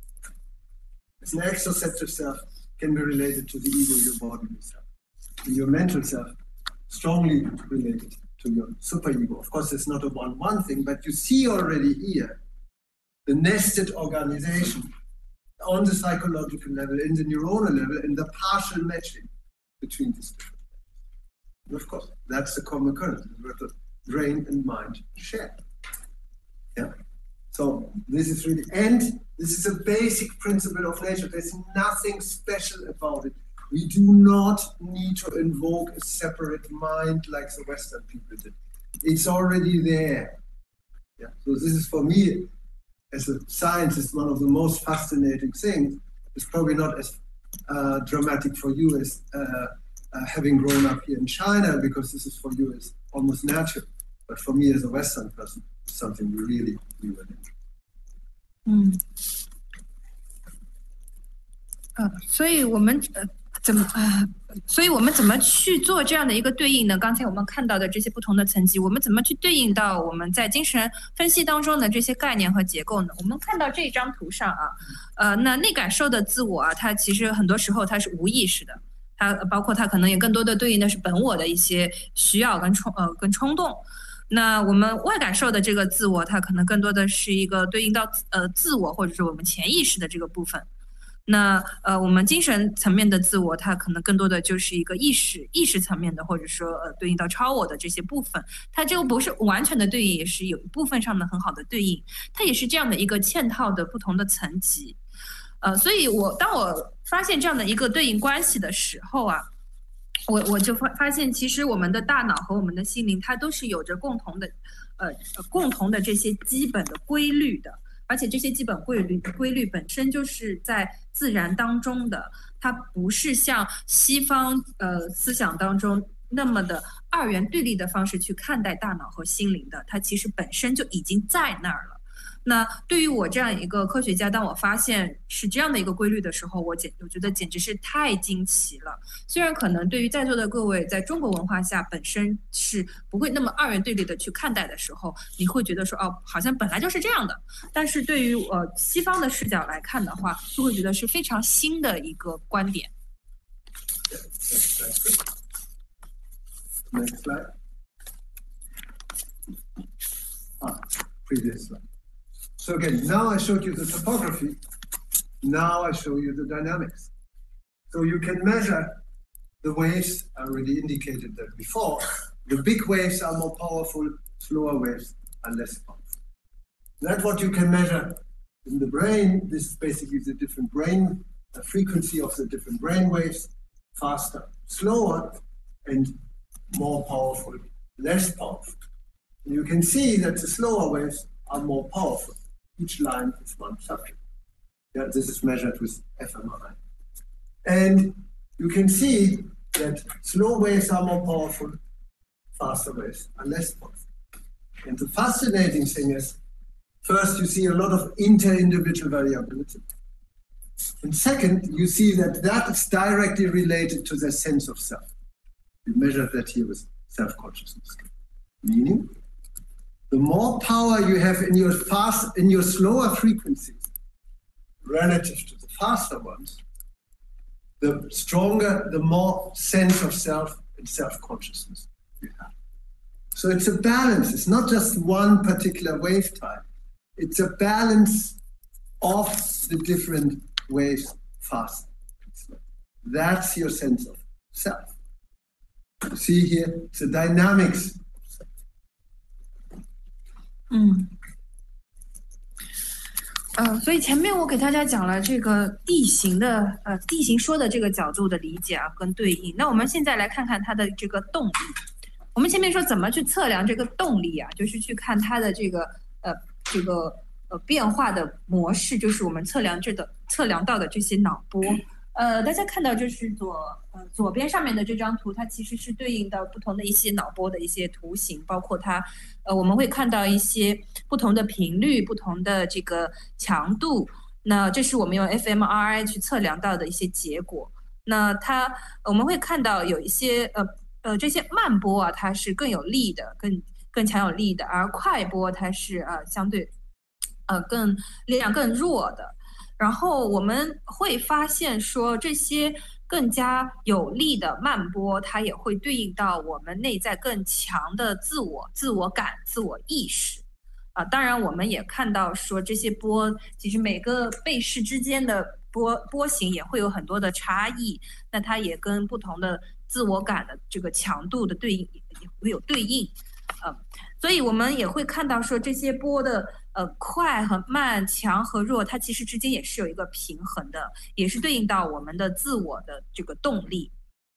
It's an exoceptive self can be related to the ego, your bodily self. And your mental self, strongly related to your superego. Of course, it's not a one-one thing, but you see already here the nested organization on the psychological level, in the neuronal level, and the partial matching between these different things. And of course, that's the common current that the brain and mind share. Yeah. So this is really, and this is a basic principle of nature. There's nothing special about it. We do not need to invoke a separate mind like the Western people did. It's already there. Yeah. So this is for me, as a scientist, one of the most fascinating things. It's probably not as dramatic for you as having grown up here in China, because this is for you as almost natural. But for me as a Western person, it's something really new and interesting. 所以我们怎么去做这样的一个对应呢？刚才我们看到的这些不同的层级，我们怎么去对应到我们在精神分析当中的这些概念和结构呢？我们看到这张图上啊，那内感受的自我啊，它其实很多时候它是无意识的，它包括它可能也更多的对应的是本我的一些需要跟冲动。那我们外感受的这个自我，它可能更多的是一个对应到自我或者是我们潜意识的这个部分。那我们精神层面的自我，它可能更多的就是一个意识层面的，或者说对应到超我的这些部分。它这个不是完全的对应，也是有一部分上的很好的对应。它也是这样的一个嵌套的不同的层级。所以当我发现这样的一个对应关系的时候啊， 我就发现，其实我们的大脑和我们的心灵，它都是有着共同的这些基本的规律的，而且这些基本规律本身就是在自然当中的，它不是像西方思想当中那么的二元对立的方式去看待大脑和心灵的，它其实本身就已经在那儿了。那对于我这样一个科学家，当我发现是这样的一个规律的时候，我觉得简直是太惊奇了。虽然可能对于在座的各位，在中国文化下本身是不会那么二元对立的去看待的时候，你会觉得说哦，好像本来就是这样的。但是对于西方的视角来看的话，就会觉得是非常新的一个观点。 Next slide. Previous slide. So again, now I showed you the topography. Now I show you the dynamics. So you can measure the waves. I already indicated that before. The big waves are more powerful, slower waves are less powerful. That's what you can measure in the brain. This is basically the different brain, the frequency of the different brain waves, faster, slower, and more powerful, less powerful. And you can see that the slower waves are more powerful. Each line is one subject. Yeah, this is measured with fMRI. And you can see that slow waves are more powerful, faster waves are less powerful. And the fascinating thing is, first, you see a lot of inter-individual variability. And second, you see that that is directly related to the sense of self. We measure that here with self-consciousness. Meaning, the more power you have in your slower frequencies relative to the faster ones, the stronger, the more sense of self and self-consciousness you have. So it's a balance. It's not just one particular wave type. It's a balance of the different waves fast and slow. That's your sense of self. You see here, it's the dynamics. 所以前面我给大家讲了这个地形说的这个角度的理解啊，跟对应。那我们现在来看看它的这个动力。我们前面说怎么去测量这个动力啊，就是去看它的这个变化的模式，就是我们测量到的这些脑波。大家看到就是左边上面的这张图，它其实是对应到不同的一些脑波的一些图形，包括它我们会看到一些不同的频率、不同的这个强度。那这是我们用 fMRI 去测量到的一些结果。那我们会看到有一些这些慢波啊，它是更有力的，更强有力的，而快波它是相对力量更弱的。然后我们会发现说，这些更加有力的慢波，它也会对应到我们内在更强的自我感、自我意识。当然我们也看到说，这些波其实每个被试之间的波形也会有很多的差异，那它也跟不同的自我感的这个强度的对应也会有对应。所以我们也会看到说，这些波的快和慢、强和弱，它其实之间也是有一个平衡的，也是对应到我们的自我的这个动力。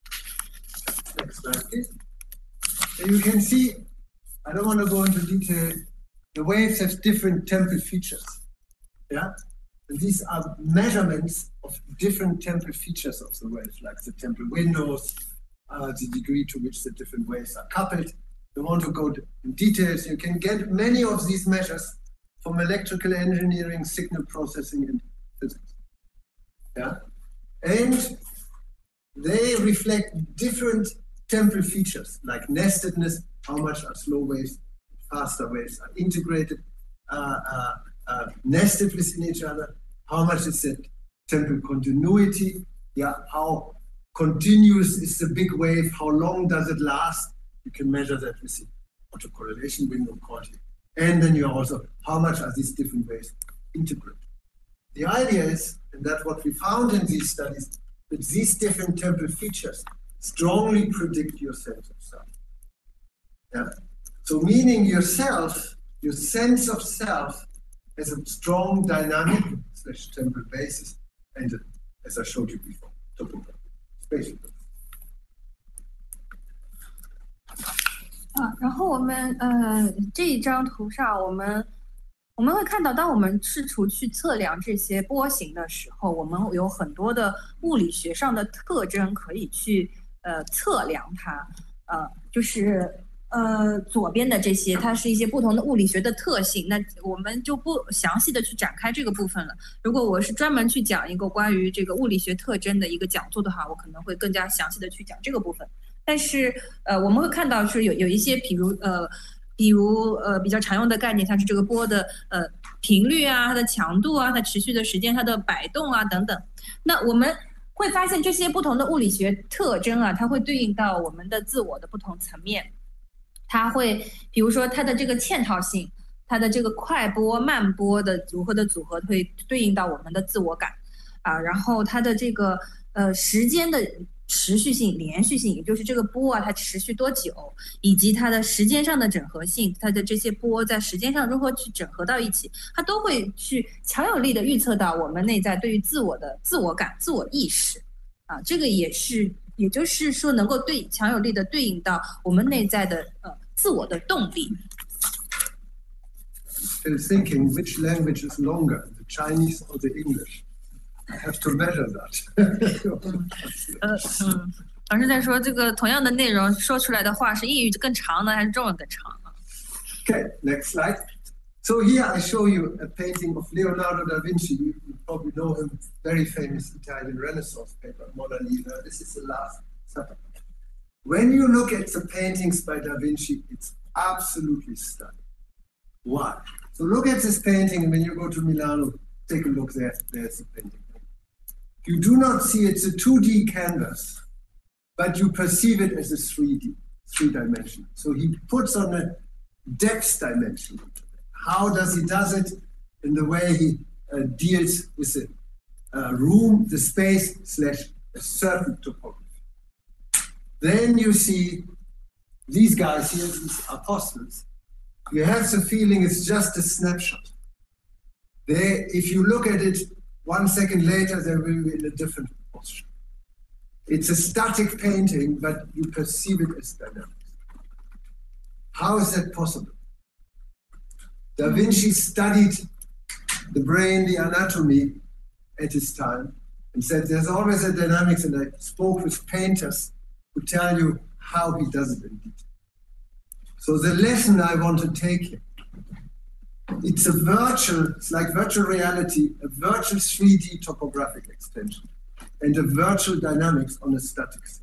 Next slide, please. You can see, I don't want to go into detail, the waves have different temporal features. Yeah? And these are measurements of different temporal features of the waves, like the temporal windows, the degree to which the different waves are coupled. You want to go in details, you can get many of these measures from electrical engineering, signal processing, and physics. Yeah? And they reflect different temporal features, like nestedness, how much are slow waves, faster waves are integrated, nested within each other, how much is the temporal continuity, yeah, how continuous is the big wave, how long does it last? You can measure that with the autocorrelation window called here. And then you also, how much are these different waves integrated? The idea is, and that's what we found in these studies, that these different temporal features strongly predict your sense of self. Yeah? So meaning yourself, your sense of self has a strong dynamic / temporal basis, and as I showed you before, spatial. 然后我们这一张图上，我们会看到，当我们试图去测量这些波形的时候，我们有很多的物理学上的特征可以去测量它。就是左边的这些，它是一些不同的物理学的特性，那我们就不详细的去展开这个部分了。如果我是专门去讲一个关于这个物理学特征的一个讲座的话，我可能会更加详细的去讲这个部分。但是我们会看到是有一些比如比较常用的概念，像是这个波的频率啊、它的强度啊、它持续的时间、它的摆动啊等等。那我们会发现这些不同的物理学特征啊，它会对应到我们的自我的不同层面。它会比如说它的这个嵌套性，它的这个快波慢波的组合会对应到我们的自我感然后它的这个时间的持续性、连续性，也就是这个波啊它持续多久，以及它的时间上的整合性，它的这些波在时间上如何去整合到一起，它都会去强有力的预测到我们内在对于自我的自我感、自我意识这个也就是说能够强有力的对应到我们内在的自我的动力。 Still thinking which language is longer, the Chinese or the English? I have to measure that. 老师在说这个同样的内容说出来的话是英语更长呢，还是中文更长 Okay, next slide. So here I show you a painting of Leonardo da Vinci. You probably know him, very famous Italian Renaissance painter, Mona Lisa. This is the Last Supper. When you look at the paintings by Da Vinci, it's absolutely stunning. Why? So look at this painting, and when you go to Milano, take a look there. There's the painting. You do not see it's a 2D canvas, but you perceive it as a 3D, three-dimensional. So he puts on a depth dimension. How does he does it? In the way he deals with the room, the space / a certain topography. Then you see these guys here, these apostles. You have the feeling it's just a snapshot. If you look at it 1 second later, they will be in a different posture. It's a static painting, but you perceive it as dynamic. How is that possible? Da Vinci studied the brain, the anatomy at his time, and said there's always a dynamics, and I spoke with painters who tell you how he does it indeed. So the lesson I want to take here, it's like virtual reality, a virtual 3D topographic extension, and a virtual dynamics on a static scene.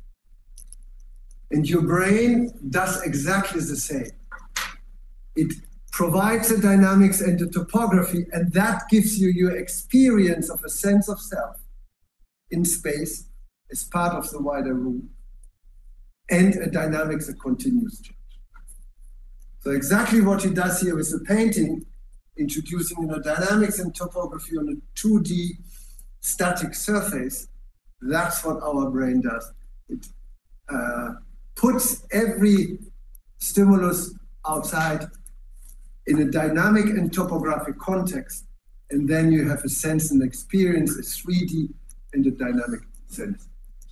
And your brain does exactly the same. It provides the dynamics and the topography, and that gives you your experience of a sense of self in space as part of the wider room, and a dynamics, a continuous change. So exactly what he does here with the painting, introducing dynamics and topography on a 2D static surface, that's what our brain does. It puts every stimulus outside in a dynamic and topographic context, and then you have a sense and experience, a 3D and a dynamic sense.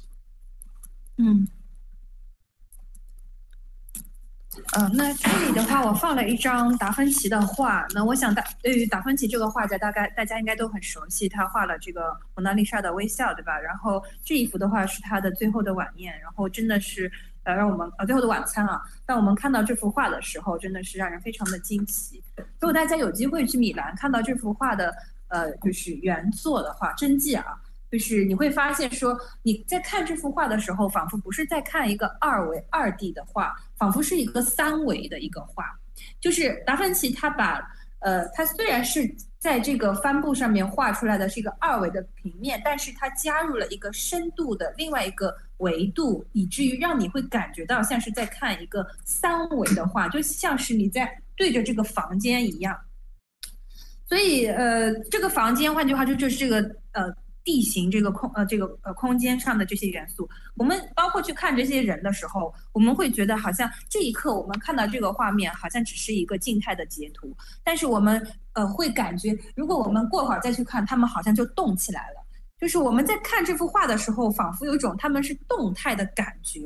那这里的话，我放了一张达芬奇的画。那我想对于达芬奇这个画家，大家应该都很熟悉，他画了这个蒙娜丽莎的微笑，对吧？然后这一幅的话是他的最后的晚宴，然后真的是让我们最后的晚餐啊。当我们看到这幅画的时候，真的是让人非常的惊奇。如果大家有机会去米兰看到这幅画的就是原作的话，真迹啊。就是你会发现说，你在看这幅画的时候，仿佛不是在看一个2D 的画，仿佛是一个3维的一个画。就是达芬奇他把他虽然是在这个帆布上面画出来的是一个2维的平面，但是他加入了一个深度的另外一个维度，以至于让你会感觉到像是在看一个3维的画，就像是你在对着这个房间一样。所以这个房间换句话说就是这个地形这个空间上的这些元素，我们包括去看这些人的时候，我们会觉得好像这一刻我们看到这个画面好像只是一个静态的截图，但是我们会感觉，如果我们过会儿再去看，他们好像就动起来了。就是我们在看这幅画的时候，仿佛有一种他们是动态的感觉。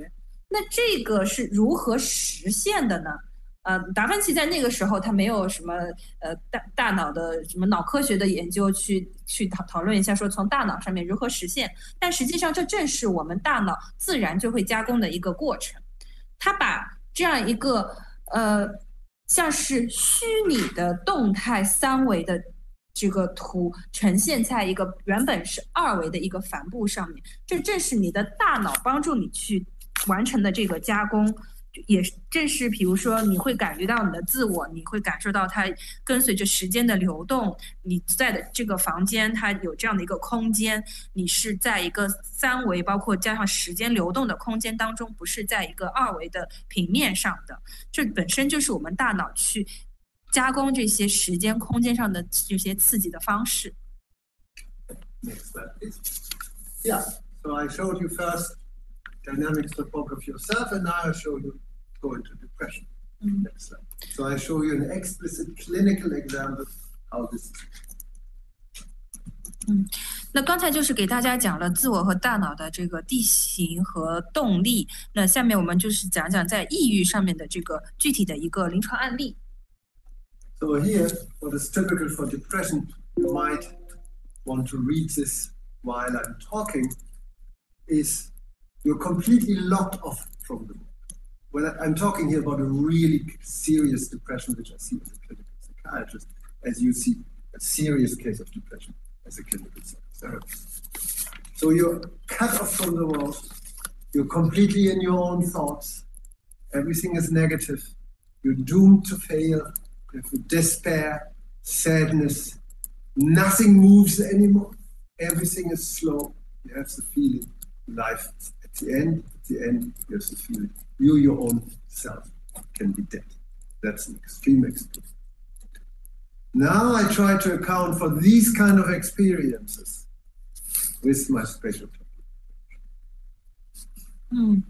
那这个是如何实现的呢？达芬奇在那个时候他没有什么大脑的什么脑科学的研究去讨论一下说从大脑上面如何实现，但实际上这正是我们大脑自然就会加工的一个过程。他把这样一个像是虚拟的动态3维的这个图呈现在一个原本是2维的一个帆布上面，这正是你的大脑帮助你去完成的这个加工。也正是比如说你会感觉到你的自我，你会感受到它跟随着时间的流动，你在的这个房间它有这样的一个空间，你是在一个3维包括加上时间流动的空间当中，不是在一个2维的平面上的。这本身就是我们大脑去加工这些时间空间上的这些刺激的方式。 Next slide, please. Yeah, so I showed you first dynamics of yourself, and now I show you go into depression. Next slide. So I show you an explicit clinical example how this is. 那刚才就是给大家讲了自我和大脑的这个地形和动力。那下面我们就是讲讲在抑郁上面的这个具体的一个临床案例。 So here, what is typical for depression, you might want to read this while I'm talking, is you're completely locked off from the world. When I'm talking here about a really serious depression, which I see as a clinical psychiatrist, as you see a serious case of depression as a clinical psychotherapist. So you're cut off from the world, you're completely in your own thoughts, everything is negative, you're doomed to fail, you have despair, sadness, nothing moves anymore, everything is slow, you have the feeling life is at the end, you have the feeling you, your own self, can be dead. That's an extreme experience. Now I try to account for these kind of experiences with my special topic.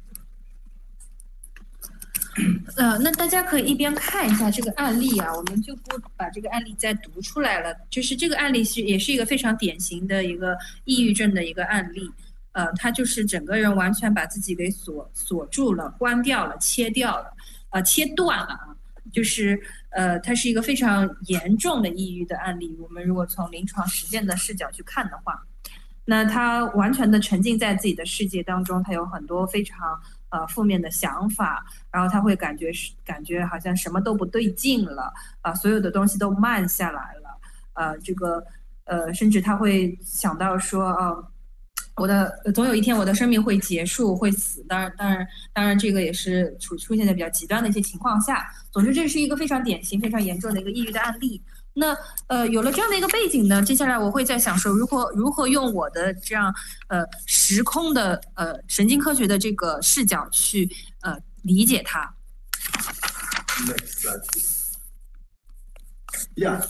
那大家可以一边看一下这个案例啊，我们就不把这个案例再读出来了。就是这个案例也是一个非常典型的一个抑郁症的一个案例。他就是整个人完全把自己给锁住了、关掉了、切掉了、切断了啊。就是它是一个非常严重的抑郁的案例。我们如果从临床实践的视角去看的话，那他完全的沉浸在自己的世界当中，他有很多非常负面的想法，然后他会感觉好像什么都不对劲了所有的东西都慢下来了甚至他会想到说总有一天我的生命会结束，会死。当然，这个也是出现在比较极端的一些情况下。总之，这是一个非常典型、非常严重的一个抑郁的案例。那有了这样的一个背景呢，接下来我会在想说，如何用我的这样时空的神经科学的这个视角去理解它。 Next slide, please. Yeah.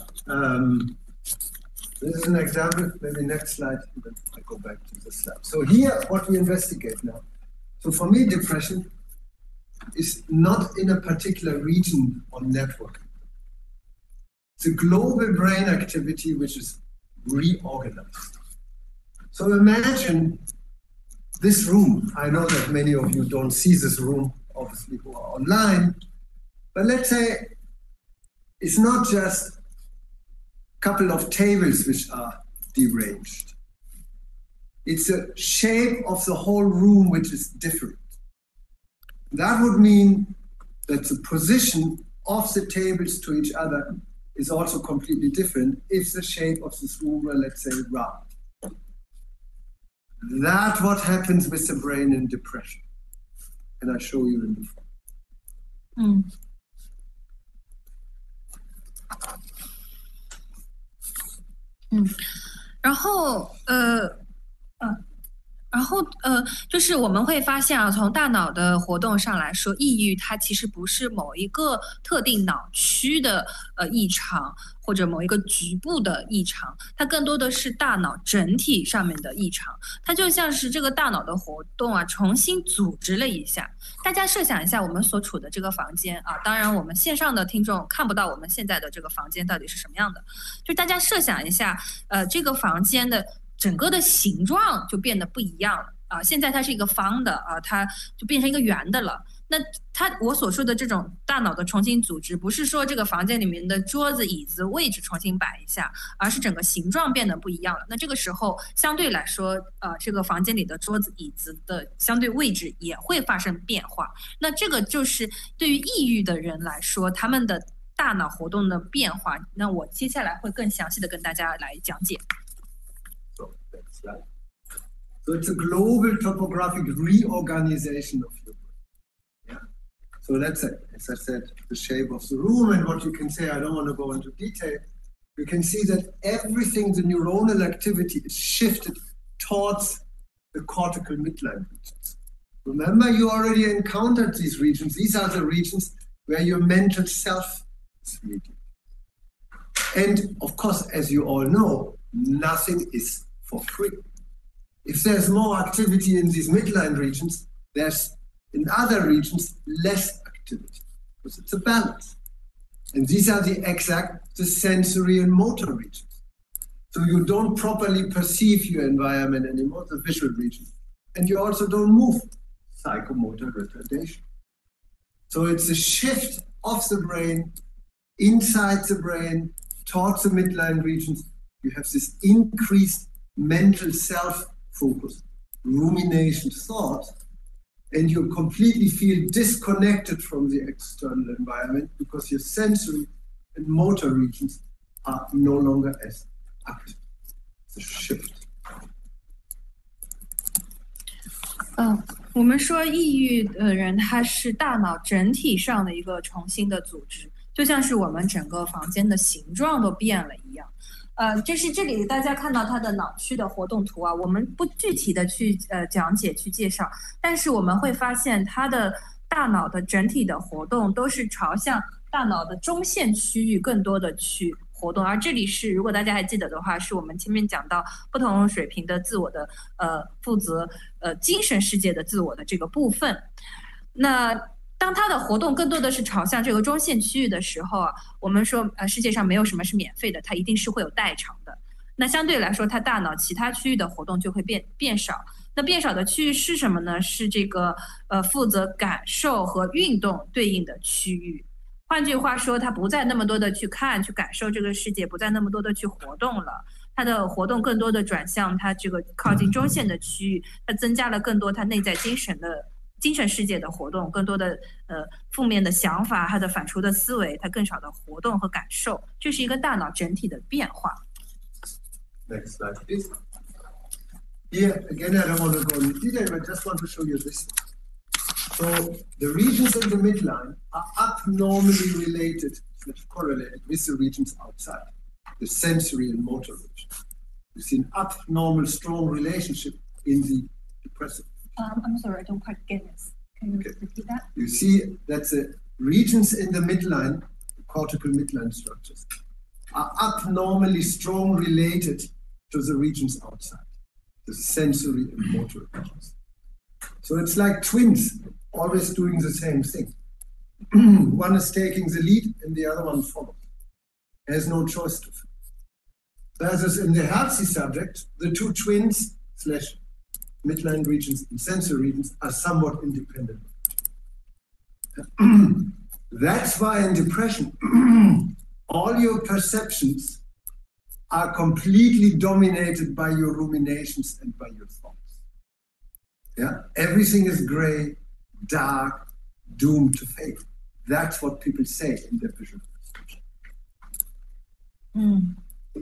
This is an example, maybe next slide, and then I go back to the slide. So here, what we investigate now. So for me, depression is not in a particular region or network. It's a global brain activity which is reorganized. So imagine this room. I know that many of you don't see this room, obviously, who are online. But let's say it's not just couple of tables which are deranged. It's a shape of the whole room which is different. That would mean that the position of the tables to each other is also completely different if the shape of this room were, let's say, round. That's what happens with the brain in depression. And I show you in the front. 就是我们会发现啊，从大脑的活动上来说，抑郁它其实不是某一个特定脑区的异常，或者某一个局部的异常，它更多的是大脑整体上面的异常。它就像是这个大脑的活动啊，重新组织了一下。大家设想一下我们所处的这个房间啊，当然我们线上的听众看不到我们现在的这个房间到底是什么样的，就大家设想一下，这个房间的整个的形状就变得不一样了。 现在它是一个方的它就变成一个圆的了。那我所说的这种大脑的重新组织，不是说这个房间里面的桌子、椅子位置重新摆一下，而是整个形状变得不一样了。那这个时候相对来说，这个房间里的桌子、椅子的相对位置也会发生变化。那这个就是对于抑郁的人来说，他们的大脑活动的变化。那我接下来会更详细的跟大家来讲解。 So it's a global topographic reorganization of your brain. Yeah. So that's it. As I said, the shape of the room and what you can say. I don't want to go into detail. You can see that everything, the neuronal activity is shifted towards the cortical midline regions. Remember, you already encountered these regions. These are the regions where your mental self is mediated. And of course, as you all know, nothing is for free. If there's more activity in these midline regions, there's in other regions less activity, because it's a balance. And these are the sensory and motor regions. So you don't properly perceive your environment anymore, the visual region. And you also don't move, psychomotor retardation. So it's a shift of the brain, inside the brain, towards the midline regions. You have this increased mental self-focus, rumination, thought, and you completely feel disconnected from the external environment because your sensory and motor regions are no longer as active. It's a shift. 我们说抑郁的人，他是大脑整体上的一个重新的组织，就像是我们整个房间的形状都变了一样。就是这里大家看到它的脑区的活动图啊，我们不具体的去讲解去介绍，但是我们会发现它的大脑的整体的活动都是朝向大脑的中线区域更多的去活动，而这里是如果大家还记得的话，是我们前面讲到不同水平的自我的负责精神世界的自我的这个部分。那当它的活动更多的是朝向这个中线区域的时候啊，我们说世界上没有什么是免费的，它一定是会有代偿的。那相对来说，它大脑其他区域的活动就会变少。那变少的区域是什么呢？是这个负责感受和运动对应的区域。换句话说，它不再那么多的去看、去感受这个世界，不再那么多的去活动了。它的活动更多的转向它这个靠近中线的区域，它增加了更多它内在精神世界的活动，更多的负面的想法，它的反刍的思维，它更少的活动和感受，这是一个大脑整体的变化。 Next slide, please. Here again, I don't want to go into detail, but just want to show you this. So the regions in the midline are abnormally related, correlated with the regions outside, the sensory and motor regions. You see an abnormal strong relationship in the depressive. I'm sorry, I don't quite get this. Can you repeat that? You see that the regions in the midline, the cortical midline structures, are abnormally strong related to the regions outside, the sensory and motor regions. So it's like twins, always doing the same thing. One is taking the lead and the other one follows. Has no choice to follow. Whereas in the healthy subject, the two twins / midline regions and sensory regions are somewhat independent. That's why in depression, all your perceptions are completely dominated by your ruminations and by your thoughts. Yeah, everything is gray, dark, doomed to fail. That's what people say in their visual perception.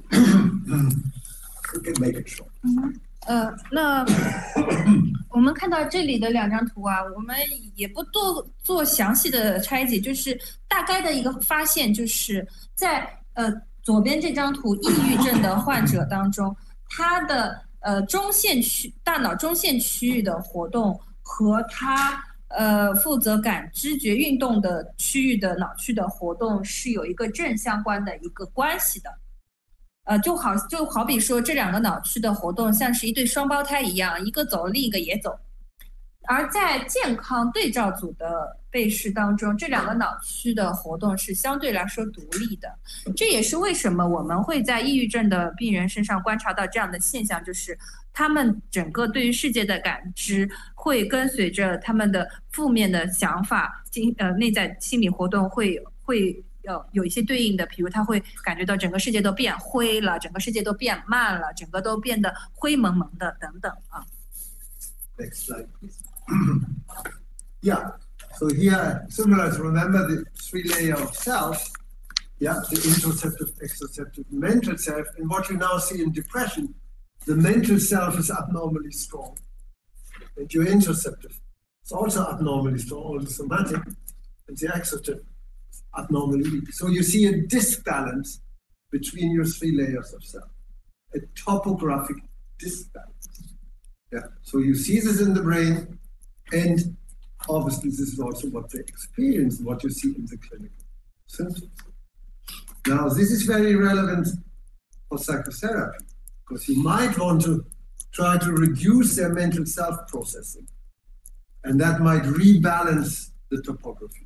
You can make it short. 那我们看到这里的两张图啊，我们也不多做详细的拆解，就是大概的一个发现，就是在左边这张图抑郁症的患者当中，他的大脑中线区域的活动和他负责感知觉运动的区域的脑区的活动是有一个正相关的一个关系的。就好比说这两个脑区的活动像是一对双胞胎一样，一个走，另一个也走。 而在健康对照组的被试当中，这两个脑区的活动是相对来说独立的。这也是为什么我们会在抑郁症的病人身上观察到这样的现象，就是他们整个对于世界的感知会跟随着他们的负面的想法，内在心理活动会有一些对应的，比如他会感觉到整个世界都变灰了，整个世界都变慢了，整个都变得灰蒙蒙的等等啊。 Next slide, please. Yeah, so here, similar to remember the 3-layer of self, yeah, the interoceptive, exoceptive, mental self, and what you now see in depression, the mental self is abnormally strong, and your interoceptive is also abnormally strong, all the somatic, and the exoceptive is abnormally weak. So you see a disbalance between your 3 layers of self, a topographic disbalance. Yeah, so you see this in the brain, and obviously this is also what they experience, what you see in the clinical symptoms. Now, this is very relevant for psychotherapy, because you might want to try to reduce their mental self-processing, and that might rebalance the topography.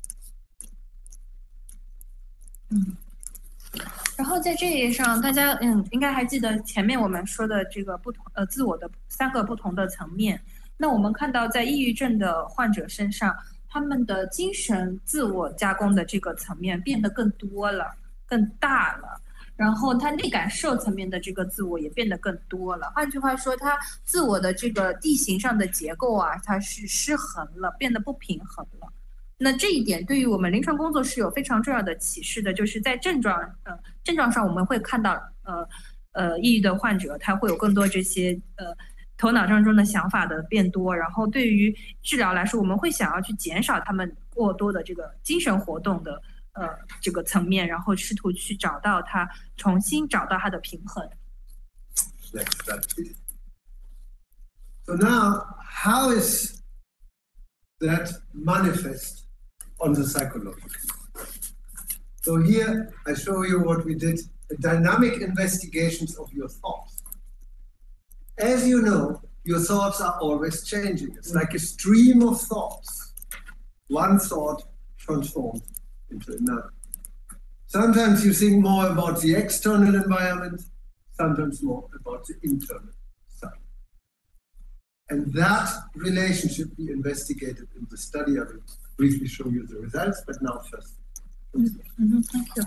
然后在这一页上，大家应该还记得前面我们说的这个不同自我的3个不同的层面。那我们看到在抑郁症的患者身上，他们的精神自我加工的这个层面变得更多了、更大了，然后他内感受层面的这个自我也变得更多了。换句话说，他自我的这个地形上的结构啊，它是失衡了，变得不平衡了。那这一点对于我们临床工作是有非常重要的启示的，就是在症状上我们会看到抑郁的患者他会有更多这些头脑当中的想法的变多，然后对于治疗来说，我们会想要去减少他们过多的这个精神活动的这个层面，然后试图去重新找到他的平衡。 Next slide, please. So now, how is that manifest on the psychological? So here I show you what we did, the dynamic investigations of your thoughts. As you know, your thoughts are always changing. It's like a stream of thoughts. One thought transformed into another. Sometimes you think more about the external environment, sometimes more about the internal side. And that relationship we investigated in the study. I will briefly show you the results, but now first. Thank you.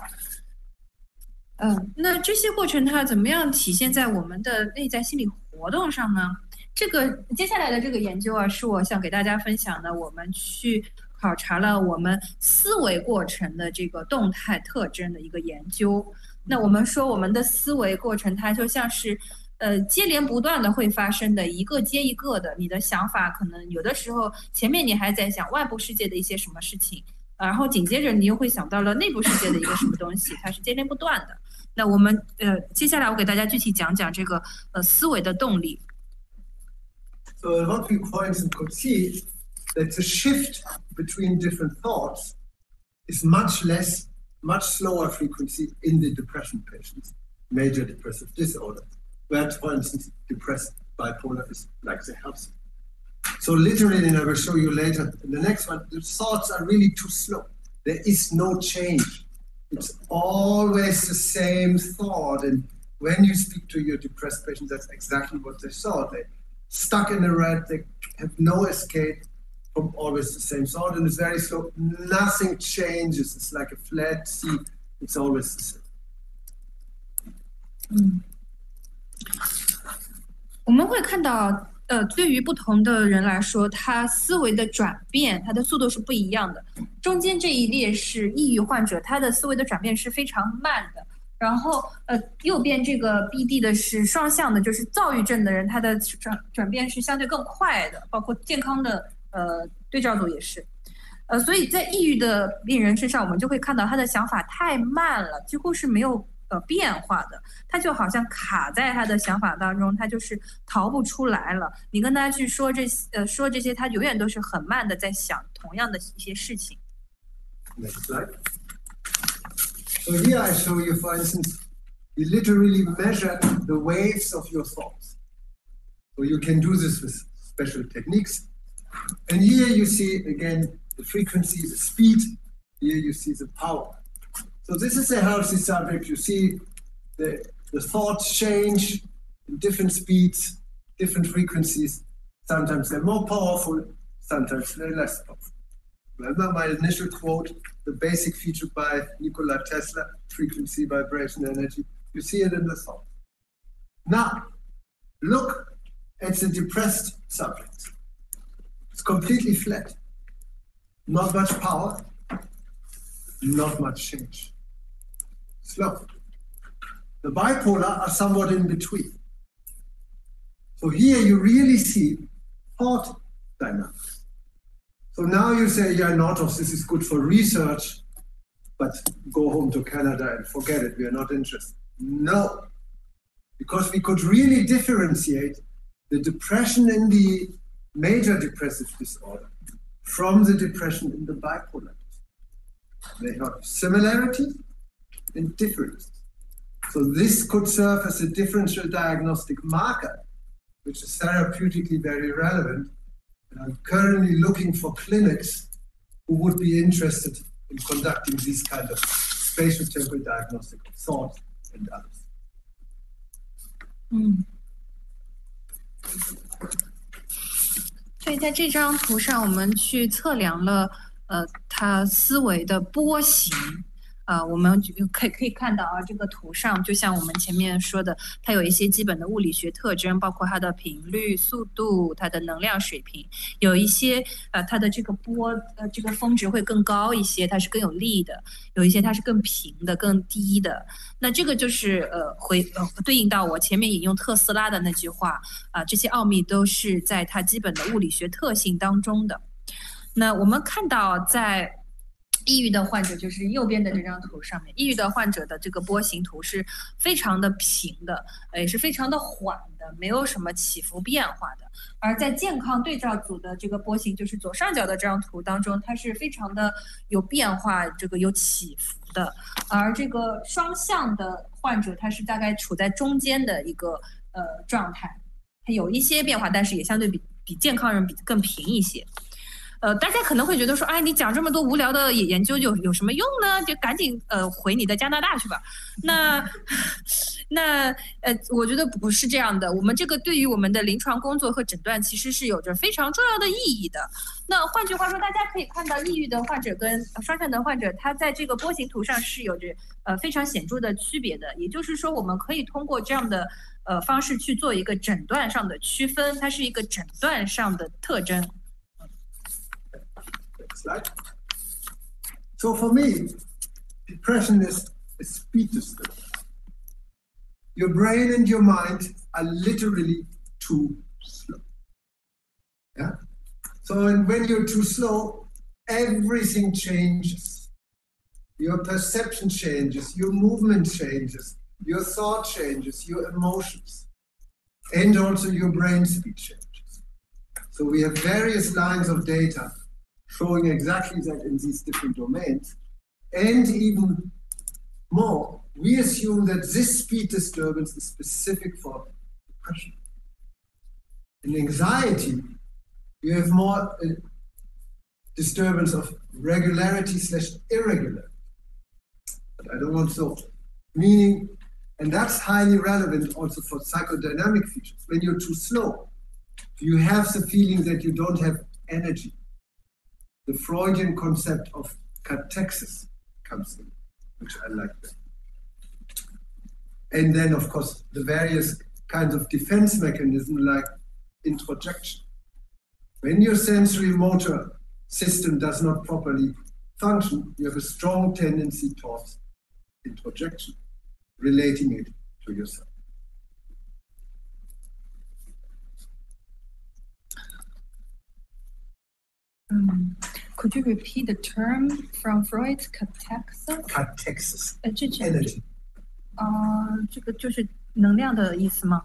那这些过程它怎么样体现在我们的内在心理活动上呢？这个接下来的这个研究啊，是我想给大家分享的。我们去考察了我们思维过程的这个动态特征的一个研究。那我们说我们的思维过程，它就像是接连不断的会发生的，一个接一个的。你的想法可能有的时候前面你还在想外部世界的一些什么事情，然后紧接着你又会想到了内部世界的一个什么东西，它是接连不断的。那我们接下来我给大家具体讲讲这个思维的动力。 So what we, for instance, could see that the shift between different thoughts is much slower frequency in the depression patients, major depressive disorder, where, for instance, depressed bipolar is like the healthy. So literally, and I will show you later in the next one, the thoughts are really too slow. There is no change. It's always the same thought. And when you speak to your depressed patients, that's exactly what they thought. They're stuck in a rut, they have no escape from always the same thought, and it's very slow. Nothing changes. It's like a flat sea. It's always the same. 我们会看到对于不同的人来说，他思维的转变，他的速度是不一样的。中间这一列是抑郁患者，他的思维的转变是非常慢的。然后右边这个 BD 的是双向的，就是躁郁症的人，他的转变是相对更快的，包括健康的对照组也是。所以在抑郁的病人身上，我们就会看到他的想法太慢了，几乎是没有变化的，他就好像卡在他的想法当中，他就是逃不出来了。你跟他去说这些，他永远都是很慢的在想同样的一些事情。 Next slide. So here I show you, for instance, you literally measure the waves of your thoughts. So you can do this with special techniques And here you see again the frequency, the speed. Here you see the power. So this is a healthy subject. You see the thoughts change in different speeds, different frequencies. Sometimes they're more powerful, sometimes they're less powerful. Remember my initial quote, the basic feature by Nikola Tesla, frequency, vibration, energy. You see it in the thought. Now, look at the depressed subject. It's completely flat. Not much power, not much change. Slow. The bipolar are somewhat in between. So here you really see thought dynamics. So now you say, yeah, Nortos, this is good for research, but go home to Canada and forget it, we are not interested. No, because we could really differentiate the depression in the major depressive disorder from the depression in the bipolar disorder. They have similarities and differences. So this could serve as a differential diagnostic marker, which is therapeutically very relevant. And I'm currently looking for clinics who would be interested in conducting these kind of spatial temporal diagnostic of thought and others. 所以在这张图上，我们去测量了他思维的波形。我们可以看到啊，这个图上就像我们前面说的，它有一些基本的物理学特征，包括它的频率、速度、它的能量水平，有一些它的这个这个峰值会更高一些，它是更有力的；有一些它是更平的、更低的。那这个就是对应到我前面引用特斯拉的那句话这些奥秘都是在它基本的物理学特性当中的。那我们看到在抑郁的患者，就是右边的这张图上面，抑郁的患者的这个波形图是非常的平的，也是非常的缓的，没有什么起伏变化的。而在健康对照组的这个波形，就是左上角的这张图当中，它是非常的有变化，这个有起伏的。而这个双向的患者，他是大概处在中间的一个状态，它有一些变化，但是也相对比健康人更平一些。大家可能会觉得说，哎，你讲这么多无聊的研究有什么用呢？就赶紧回你的加拿大去吧。那我觉得不是这样的。我们这个对于我们的临床工作和诊断其实是有着非常重要的意义的。那换句话说，大家可以看到抑郁的患者跟双向的患者，他在这个波形图上是有着非常显著的区别的。也就是说，我们可以通过这样的方式去做一个诊断上的区分，它是一个诊断上的特征。 Slide. So for me, depression is a speed disturbance. Your brain and your mind are literally too slow. Yeah. So when you're too slow, everything changes. Your perception changes, your movement changes, your thought changes, your emotions, and also your brain speed changes. So we have various lines of data showing exactly that in these different domains. And even more, we assume that this speed disturbance is specific for depression. In anxiety, you have more disturbance of regularity/irregularity. But I don't want so. Meaning, and that's highly relevant also for psychodynamic features. When you're too slow, you have the feeling that you don't have energy. The Freudian concept of catexis comes in, which I like that. And then, of course, the various kinds of defense mechanisms like introjection. When your sensory motor system does not properly function, you have a strong tendency towards introjection, relating it to yourself. Could you repeat the term from Freud? Catexis. Catexis. Energy. 这个就是能量的意思吗？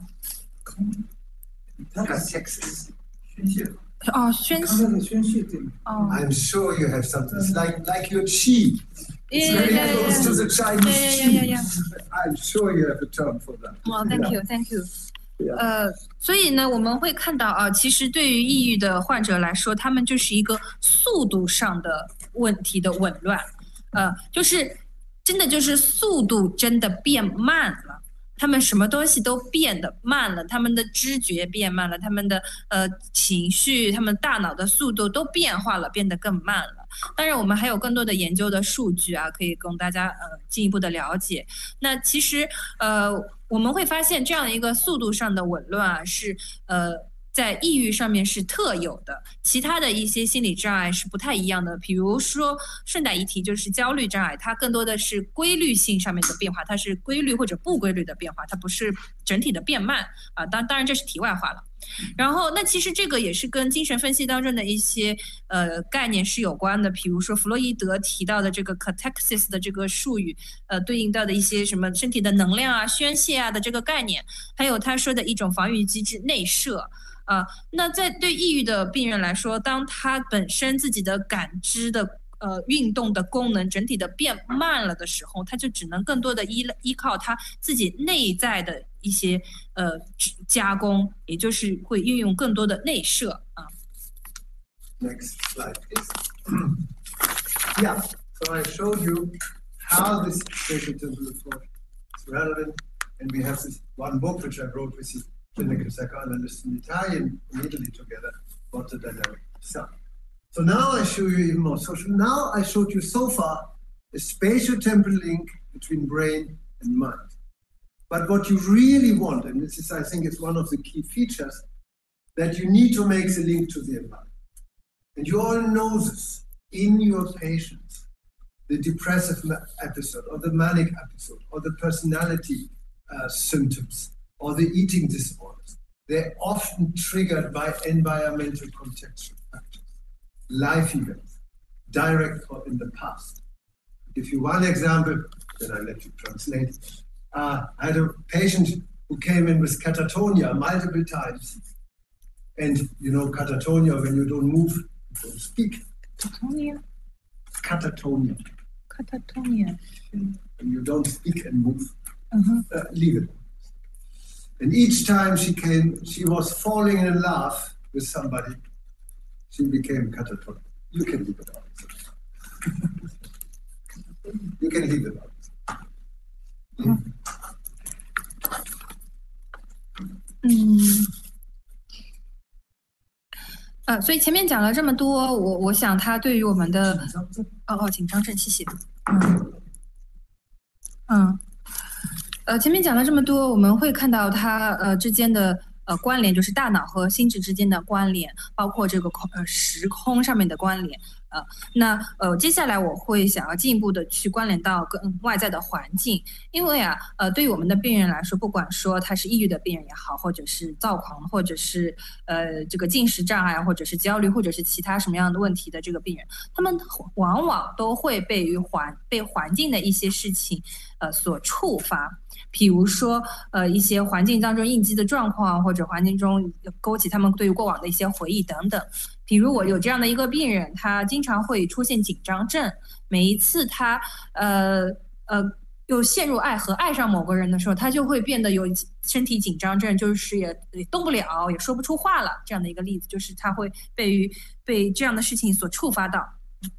Catexis. 宣泄。 I'm sure you have something. It's like your chi. It's very close to the Chinese chi. I'm sure you have a term for that. Well, thank you. 所以呢，我们会看到啊，其实对于抑郁的患者来说，他们就是一个速度上的问题的紊乱，就是真的就是速度真的变慢了，他们什么东西都变得慢了，他们的知觉变慢了，他们的情绪，他们大脑的速度都变化了，变得更慢了。当然，我们还有更多的研究的数据啊，可以供大家进一步的了解。那其实我们会发现这样一个速度上的紊乱啊，是在抑郁上面是特有的，其他的一些心理障碍是不太一样的。比如说顺带一提，就是焦虑障碍，它更多的是规律性上面的变化，它是规律或者不规律的变化，它不是整体的变慢啊。当然这是题外话了。然后，那其实这个也是跟精神分析当中的一些概念是有关的，比如说弗洛伊德提到的这个 catexis 的这个术语，对应到的一些什么身体的能量啊、宣泄啊的这个概念，还有他说的一种防御机制内射。那在对抑郁的病人来说，当他本身自己的感知的运动的功能整体的变慢了的时候，他就只能更多的依靠他自己内在的一些加工，也就是会运用更多的内射啊。 Next slide, please. Yeah, so I showed you how this spatial temporal approach is relevant, and we have this one book which I wrote with the clinical psychoanalyst in Italian in Italy together about the dynamic of sound. So now I show you even more. So now I showed you so far a spatial-temporal link between brain and mind. But what you really want, and this is, I think, it's one of the key features, that you need to make the link to the environment. And you all know this in your patients, the depressive episode, or the manic episode, or the personality symptoms, or the eating disorders. They're often triggered by environmental contextual factors, life events, direct or in the past. I'll give you one example, then I'll let you translate. I had a patient who came in with catatonia multiple times. And you know, catatonia, when you don't move, you don't speak. Catatonia? Catatonia. Catatonia. When you don't speak and move. Leave it. And each time she came, she was falling in love with somebody. She became catatonic. You can leave it out. You can leave it out. Mm. 所以前面讲了这么多，我想他对于我们的紧张症，谢谢。前面讲了这么多，我们会看到它之间的关联，就是大脑和心智之间的关联，包括这个时空上面的关联。那接下来我会想要进一步的去关联到跟外在的环境，因为对于我们的病人来说，不管说他是抑郁的病人也好，或者是躁狂，或者是这个进食障碍，或者是焦虑，或者是其他什么样的问题的这个病人，他们往往都会被环境的一些事情所触发，比如说一些环境当中应激的状况，或者环境中勾起他们对于过往的一些回忆等等。比如我有这样的一个病人，他经常会出现紧张症，每一次他又陷入爱河，爱上某个人的时候，他就会变得有身体紧张症，就是也动不了，也说不出话了。这样的一个例子，就是他会被这样的事情所触发到。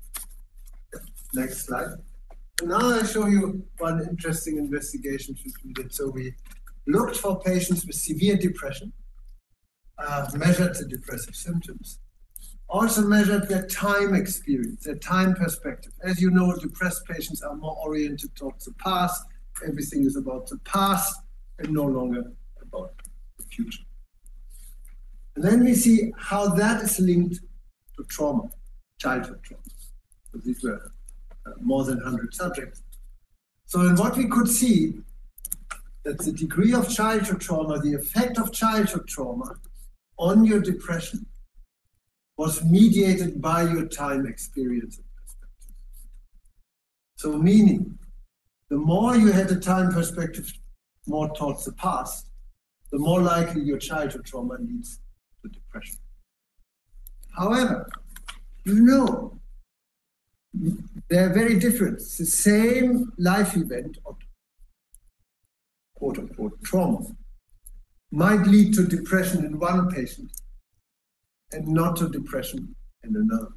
Next slide. Now I show you one interesting investigation we did. So we looked for patients with severe depression, measured the depressive symptoms. Also measured their time experience, their time perspective. As you know, depressed patients are more oriented towards the past. Everything is about the past and no longer about the future. And then we see how that is linked to trauma, childhood trauma. So these were more than 100 subjects. So in what we could see, that the degree of childhood trauma, the effect of childhood trauma on your depression was mediated by your time experience and perspective. So meaning, the more you had a time perspective more towards the past, the more likely your childhood trauma leads to depression. However, you know, they're very different. It's the same life event of quote-unquote trauma. might lead to depression in one patient and not to depression in another.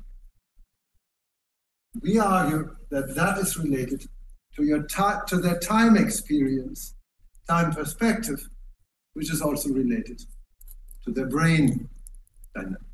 We argue that that is related to their time experience, time perspective, which is also related to their brain dynamics.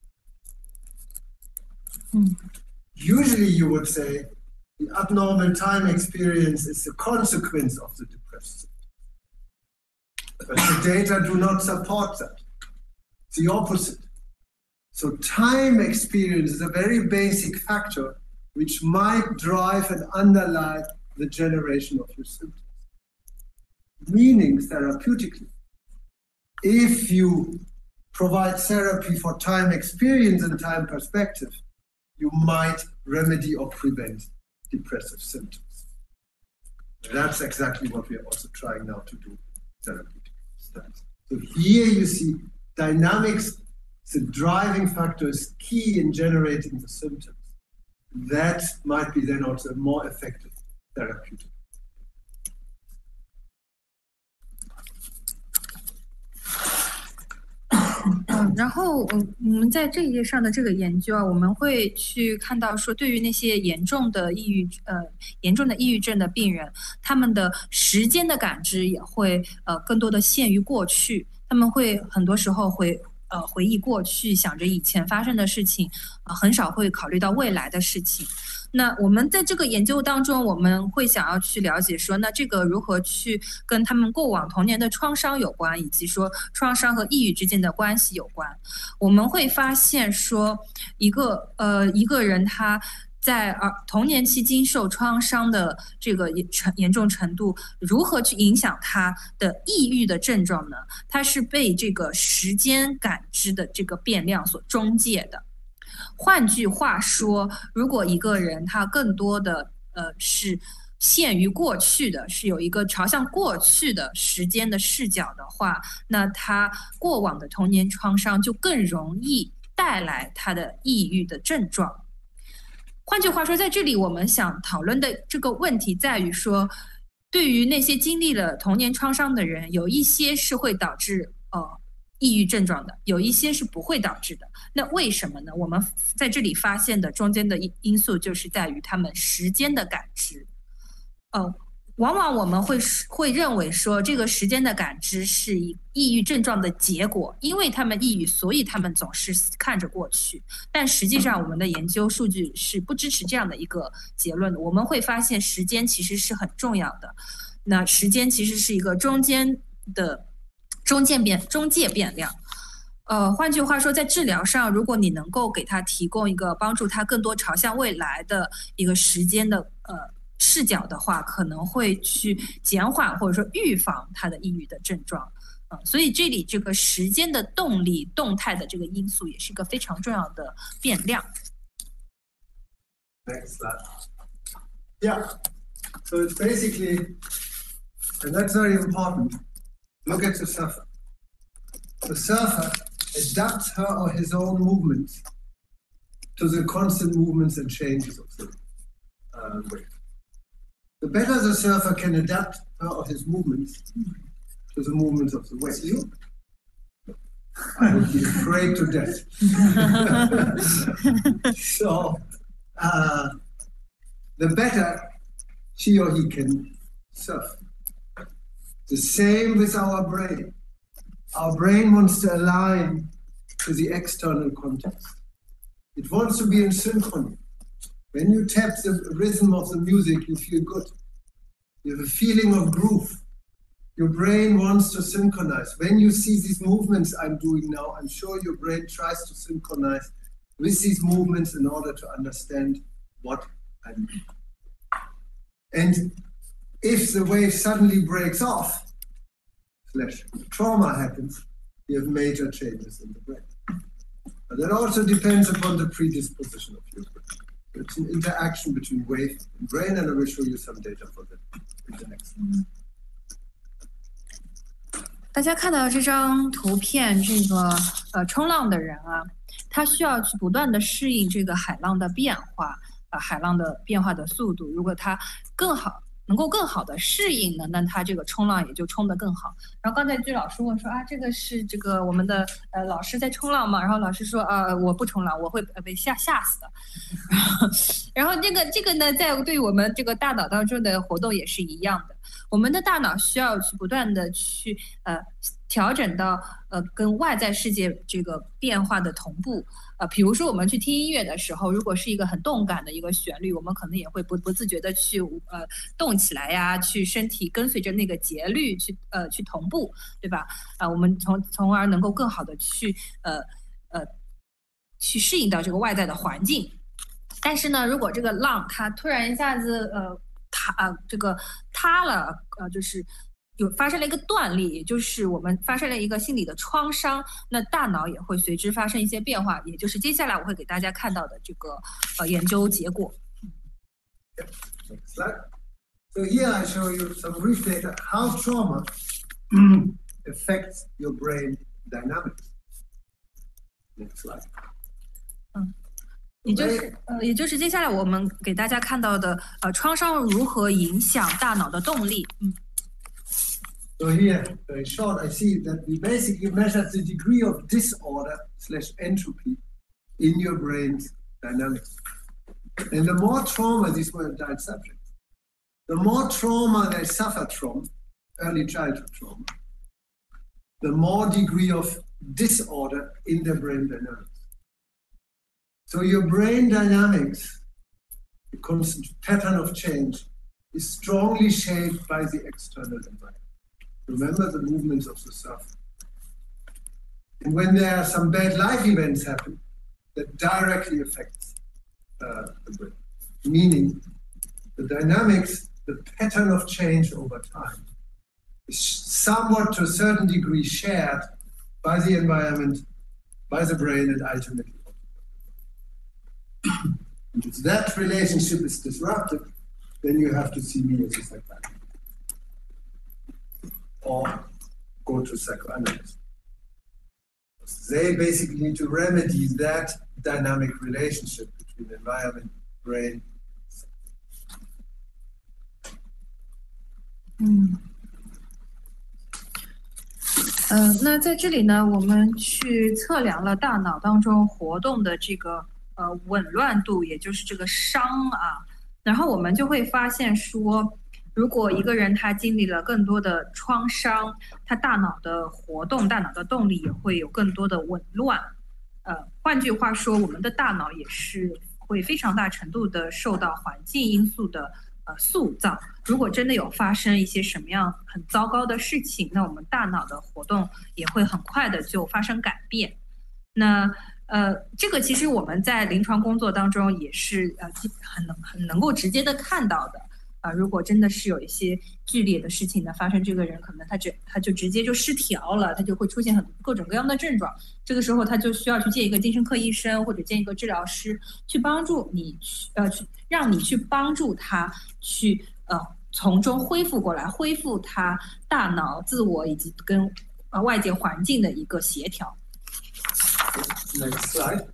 Usually you would say the abnormal time experience is the consequence of the depressed. But the data do not support that. It's the opposite. So time experience is a very basic factor which might drive and underlie the generation of your symptoms. Meaning, therapeutically, if you provide therapy for time experience and time perspective, you might remedy or prevent depressive symptoms. That's exactly what we are also trying now to do in therapeutic studies. So here you see dynamics, the driving factor is key in generating the symptoms. That might be then also a more effective therapeutic. 然后我们在这一页上的这个研究啊，我们会去看到说，对于那些严重的抑郁症的病人，他们的时间的感知也会更多的限于过去，他们会很多时候回忆过去，想着以前发生的事情，很少会考虑到未来的事情。那我们在这个研究当中，我们会想要去了解说，那这个如何去跟他们过往童年的创伤有关，以及说创伤和抑郁之间的关系有关。我们会发现说，一个人他在童年期经受创伤的这个严重程度，如何去影响他的抑郁的症状呢？它是被这个时间感知的这个变量所中介的。换句话说，如果一个人他更多的是限于过去的，是有一个朝向过去的时间的视角的话，那他过往的童年创伤就更容易带来他的抑郁的症状。换句话说，在这里我们想讨论的这个问题在于说，对于那些经历了童年创伤的人，有一些是会导致抑郁症状的，有一些是不会导致的。那为什么呢？我们在这里发现的中间的因素就是在于他们时间的感知。往往我们会认为说，这个时间的感知是抑郁症状的结果，因为他们抑郁，所以他们总是看着过去。但实际上，我们的研究数据是不支持这样的一个结论的。我们会发现，时间其实是很重要的。那时间其实是一个中介变量。换句话说，在治疗上，如果你能够给他提供一个帮助他更多朝向未来的一个时间的视角的话，可能会去减缓或者说预防他的抑郁的症状。所以这里这个时间的动力、动态的这个因素也是一个非常重要的变量。 Next slide. Yeah. So it's basically, and that's very important. Look at the surfer. The surfer adapts her or his own movements to the constant movements and changes of the wave. The better the surfer can adapt her or his movements to the movements of the wave, I would be afraid to death. So, the better she or he can surf. The same with our brain. Our brain wants to align to the external context. It wants to be in synchrony. When you tap the rhythm of the music, you feel good. You have a feeling of groove. Your brain wants to synchronize. When you see these movements I'm doing now, I'm sure your brain tries to synchronize with these movements in order to understand what I'm doing. And if the wave suddenly breaks off, trauma happens, you have major changes in the brain. But that also depends upon the predisposition of your brain. It's an interaction between wave and brain, and I will show you some data for that in the next slide. 大家看到这张图片，这个冲浪的人啊，他需要去不断的适应这个海浪的变化，海浪的变化的速度。如果他更好能够更好的适应呢，那他这个冲浪也就冲得更好。然后刚才老师问说啊，这个是这个我们的老师在冲浪吗？然后老师说我不冲浪，我会被吓死的。然后这个呢，在对于我们这个大脑当中的活动也是一样的。我们的大脑需要去不断的去调整到跟外在世界这个变化的同步。比如说我们去听音乐的时候，如果是一个很动感的一个旋律，我们可能也会不自觉的去动起来呀，去身体跟随着那个节律去同步，对吧？我们从而能够更好的去适应到这个外在的环境。但是呢，如果这个浪它突然一下子塌了，就是发生了一个断裂，也就是我们发生了一个心理的创伤，那大脑也会随之发生一些变化，也就是接下来我会给大家看到的这个研究结果。 Next slide. So here I show you some brief data how trauma affects your brain dynamics. Next slide. 也就是接下来我们给大家看到的创伤如何影响大脑的动力。 So here, very short, I see that we basically measure the degree of disorder/entropy in your brain's dynamics. And the more trauma, these were adult subjects, the more trauma they suffered from, early childhood trauma, the more degree of disorder in their brain dynamics. So your brain dynamics, the constant pattern of change, is strongly shaped by the external environment. Remember the movements of the surf. And when there are some bad life events happen, that directly affects the brain. Meaning the dynamics, the pattern of change over time is somewhat to a certain degree shared by the environment, by the brain, and ultimately. And if that relationship is disrupted, then you have to see me as a psychiatrist. Or go to psychoanalysts. They basically need to remedy that dynamic relationship between environment, brain. 那在这里呢，我们去测量了大脑当中活动的这个紊乱度，也就是这个熵啊，然后我们就会发现说，如果一个人他经历了更多的创伤，他大脑的活动、大脑的动力也会有更多的紊乱。换句话说，我们的大脑也是会非常大程度的受到环境因素的塑造。如果真的有发生一些什么样很糟糕的事情，那我们大脑的活动也会很快的就发生改变。那这个其实我们在临床工作当中也是很能够直接的看到的。如果真的是有一些剧烈的事情呢发生，这个人可能他就直接就失调了，他就会出现各种各样的症状。这个时候他就需要去见一个精神科医生或者见一个治疗师，去帮助你让你去帮助他去从中恢复过来，恢复他大脑、自我以及跟外界环境的一个协调。 Next slide.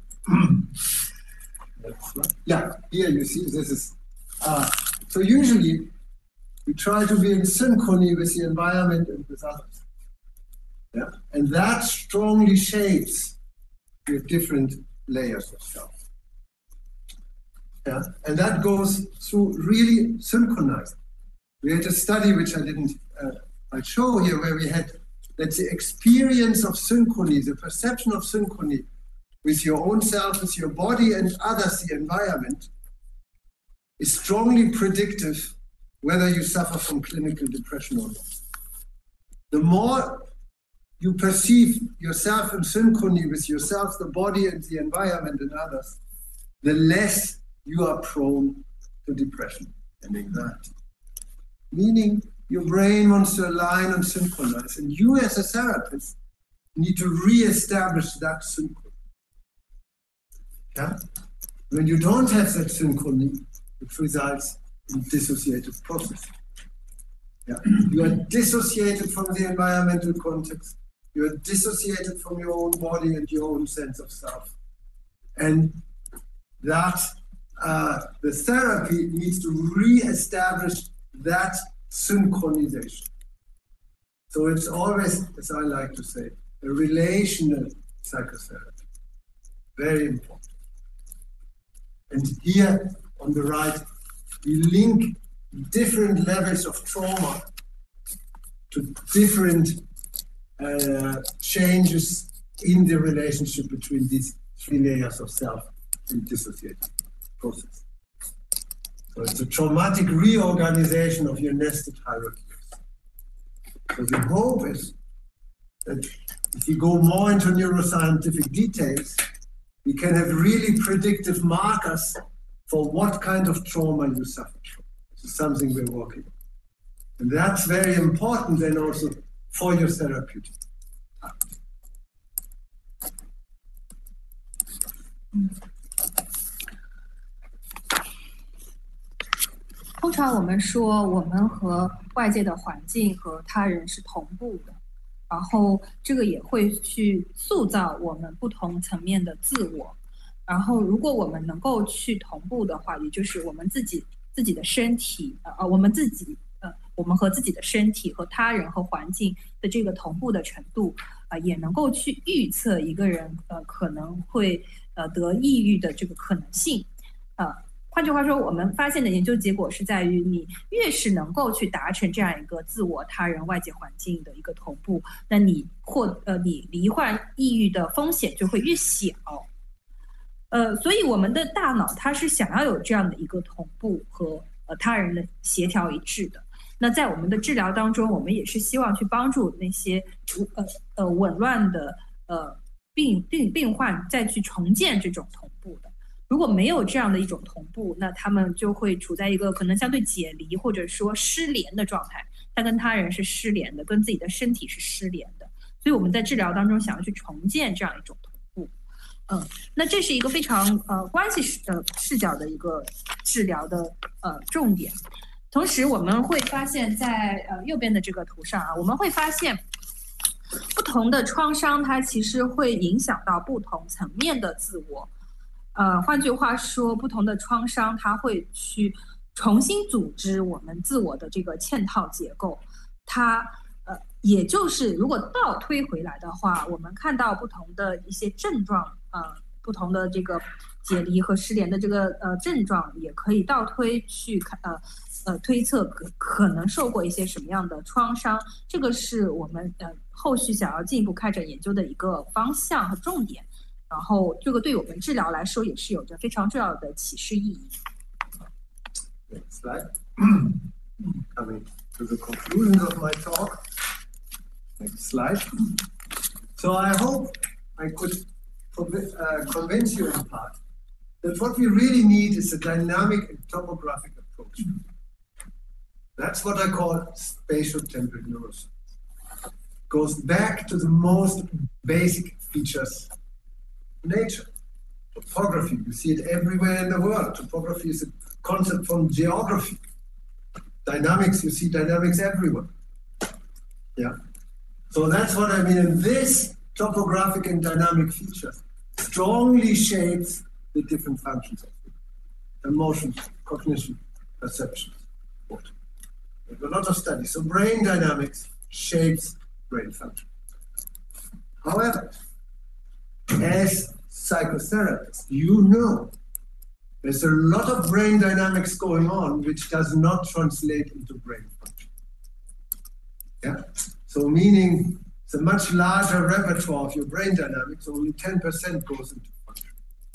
Next slide. Yeah, here you see this is. So usually we try to be in synchrony with the environment and with others. Yeah, and that strongly shapes your different layers of self. Yeah, and that goes through really synchronized. We had a study which I show here, where we had that the experience of synchrony, the perception of synchrony with your own self, with your body and others, the environment, is strongly predictive whether you suffer from clinical depression or not. The more you perceive yourself in synchrony with yourself, the body and the environment and others, the less you are prone to depression and anxiety. Meaning your brain wants to align and synchronize, and you as a therapist need to re-establish that synchrony. Yeah? When you don't have that synchrony, it results in dissociative process. Yeah. You are dissociated from the environmental context. You are dissociated from your own body and your own sense of self. And that the therapy needs to re-establish that synchronization. So it's always, as I like to say, a relational psychotherapy. Very important. And here on the right, we link different levels of trauma to different changes in the relationship between these 3 layers of self in dissociative process. So it's a traumatic reorganization of your nested hierarchies. So the hope is that if you go more into neuroscientific details, we can have really predictive markers for what kind of trauma you suffered from. This is something we're working on. And that's very important then also for your therapeutic. 通常我们说，我们和外界的环境和他人是同步的，然后这个也会去塑造我们不同层面的自我。然后，如果我们能够去同步的话，也就是我们自己的身体，我们和自己的身体和他人和环境的这个同步的程度，也能够去预测一个人可能会得抑郁的这个可能性。换句话说，我们发现的研究结果是在于，你越是能够去达成这样一个自我、他人、外界环境的一个同步，那你罹患抑郁的风险就会越小。所以我们的大脑它是想要有这样的一个同步和他人的协调一致的。那在我们的治疗当中，我们也是希望去帮助那些紊乱的病患再去重建这种同步的。如果没有这样的一种同步，那他们就会处在一个可能相对解离或者说失联的状态。他跟他人是失联的，跟自己的身体是失联的。所以我们在治疗当中想要去重建这样一种同步。那这是一个非常关系视角的一个治疗的重点。同时我们会发现在右边的这个图上我们会发现不同的创伤它其实会影响到不同层面的自我。换句话说，不同的创伤它会去重新组织我们自我的这个嵌套结构。它也就是如果倒推回来的话，我们看到不同的一些症状，不同的这个解离和失联的这个症状，也可以倒推去推测可能受过一些什么样的创伤。这个是我们后续想要进一步开展研究的一个方向和重点。然后这个对我们治疗来说也是有着非常重要的启示意义。 Next slide. Coming to the conclusion of my talk. Next slide. So I hope I could convince you in part that what we really need is a dynamic and topographic approach. That's what I call spatial-temporal neuroscience. Goes back to the most basic features of nature. Topography, you see it everywhere in the world. Topography is a concept from geography. Dynamics, you see dynamics everywhere. Yeah. So that's what I mean. And this topographic and dynamic features strongly shapes the different functions of it. Emotions, cognition, perception. There's a lot of studies. So brain dynamics shapes brain function. However, as psychotherapists, you know there's a lot of brain dynamics going on which does not translate into brain function. Yeah. So meaning it's a much larger repertoire of your brain dynamics, only 10% goes into function.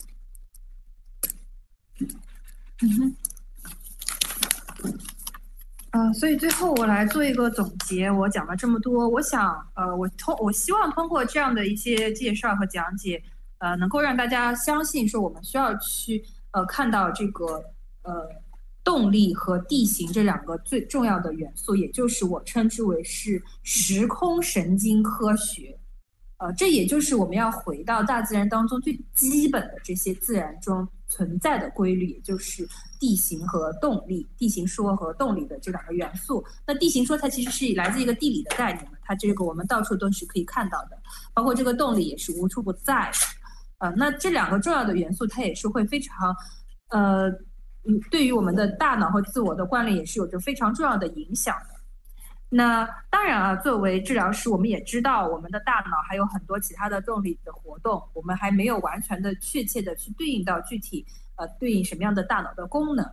Mm-hmm. 所以最后我来做一个总结。我讲了这么多，我想我希望通过这样的一些介绍和讲解，能够让大家相信说我们需要去看到这个动力和地形这两个最重要的元素，也就是我称之为是时空神经科学。这也就是我们要回到大自然当中最基本的这些自然中存在的规律，也就是地形和动力，地形说和动力的这两个元素。那地形说它其实是来自一个地理的概念，它这个我们到处都是可以看到的，包括这个动力也是无处不在的。那这两个重要的元素它也是会非常对于我们的大脑和自我的关联也是有着非常重要的影响的。那当然啊，作为治疗师，我们也知道我们的大脑还有很多其他的动力的活动，我们还没有完全的确切的去对应到具体对应什么样的大脑的功能。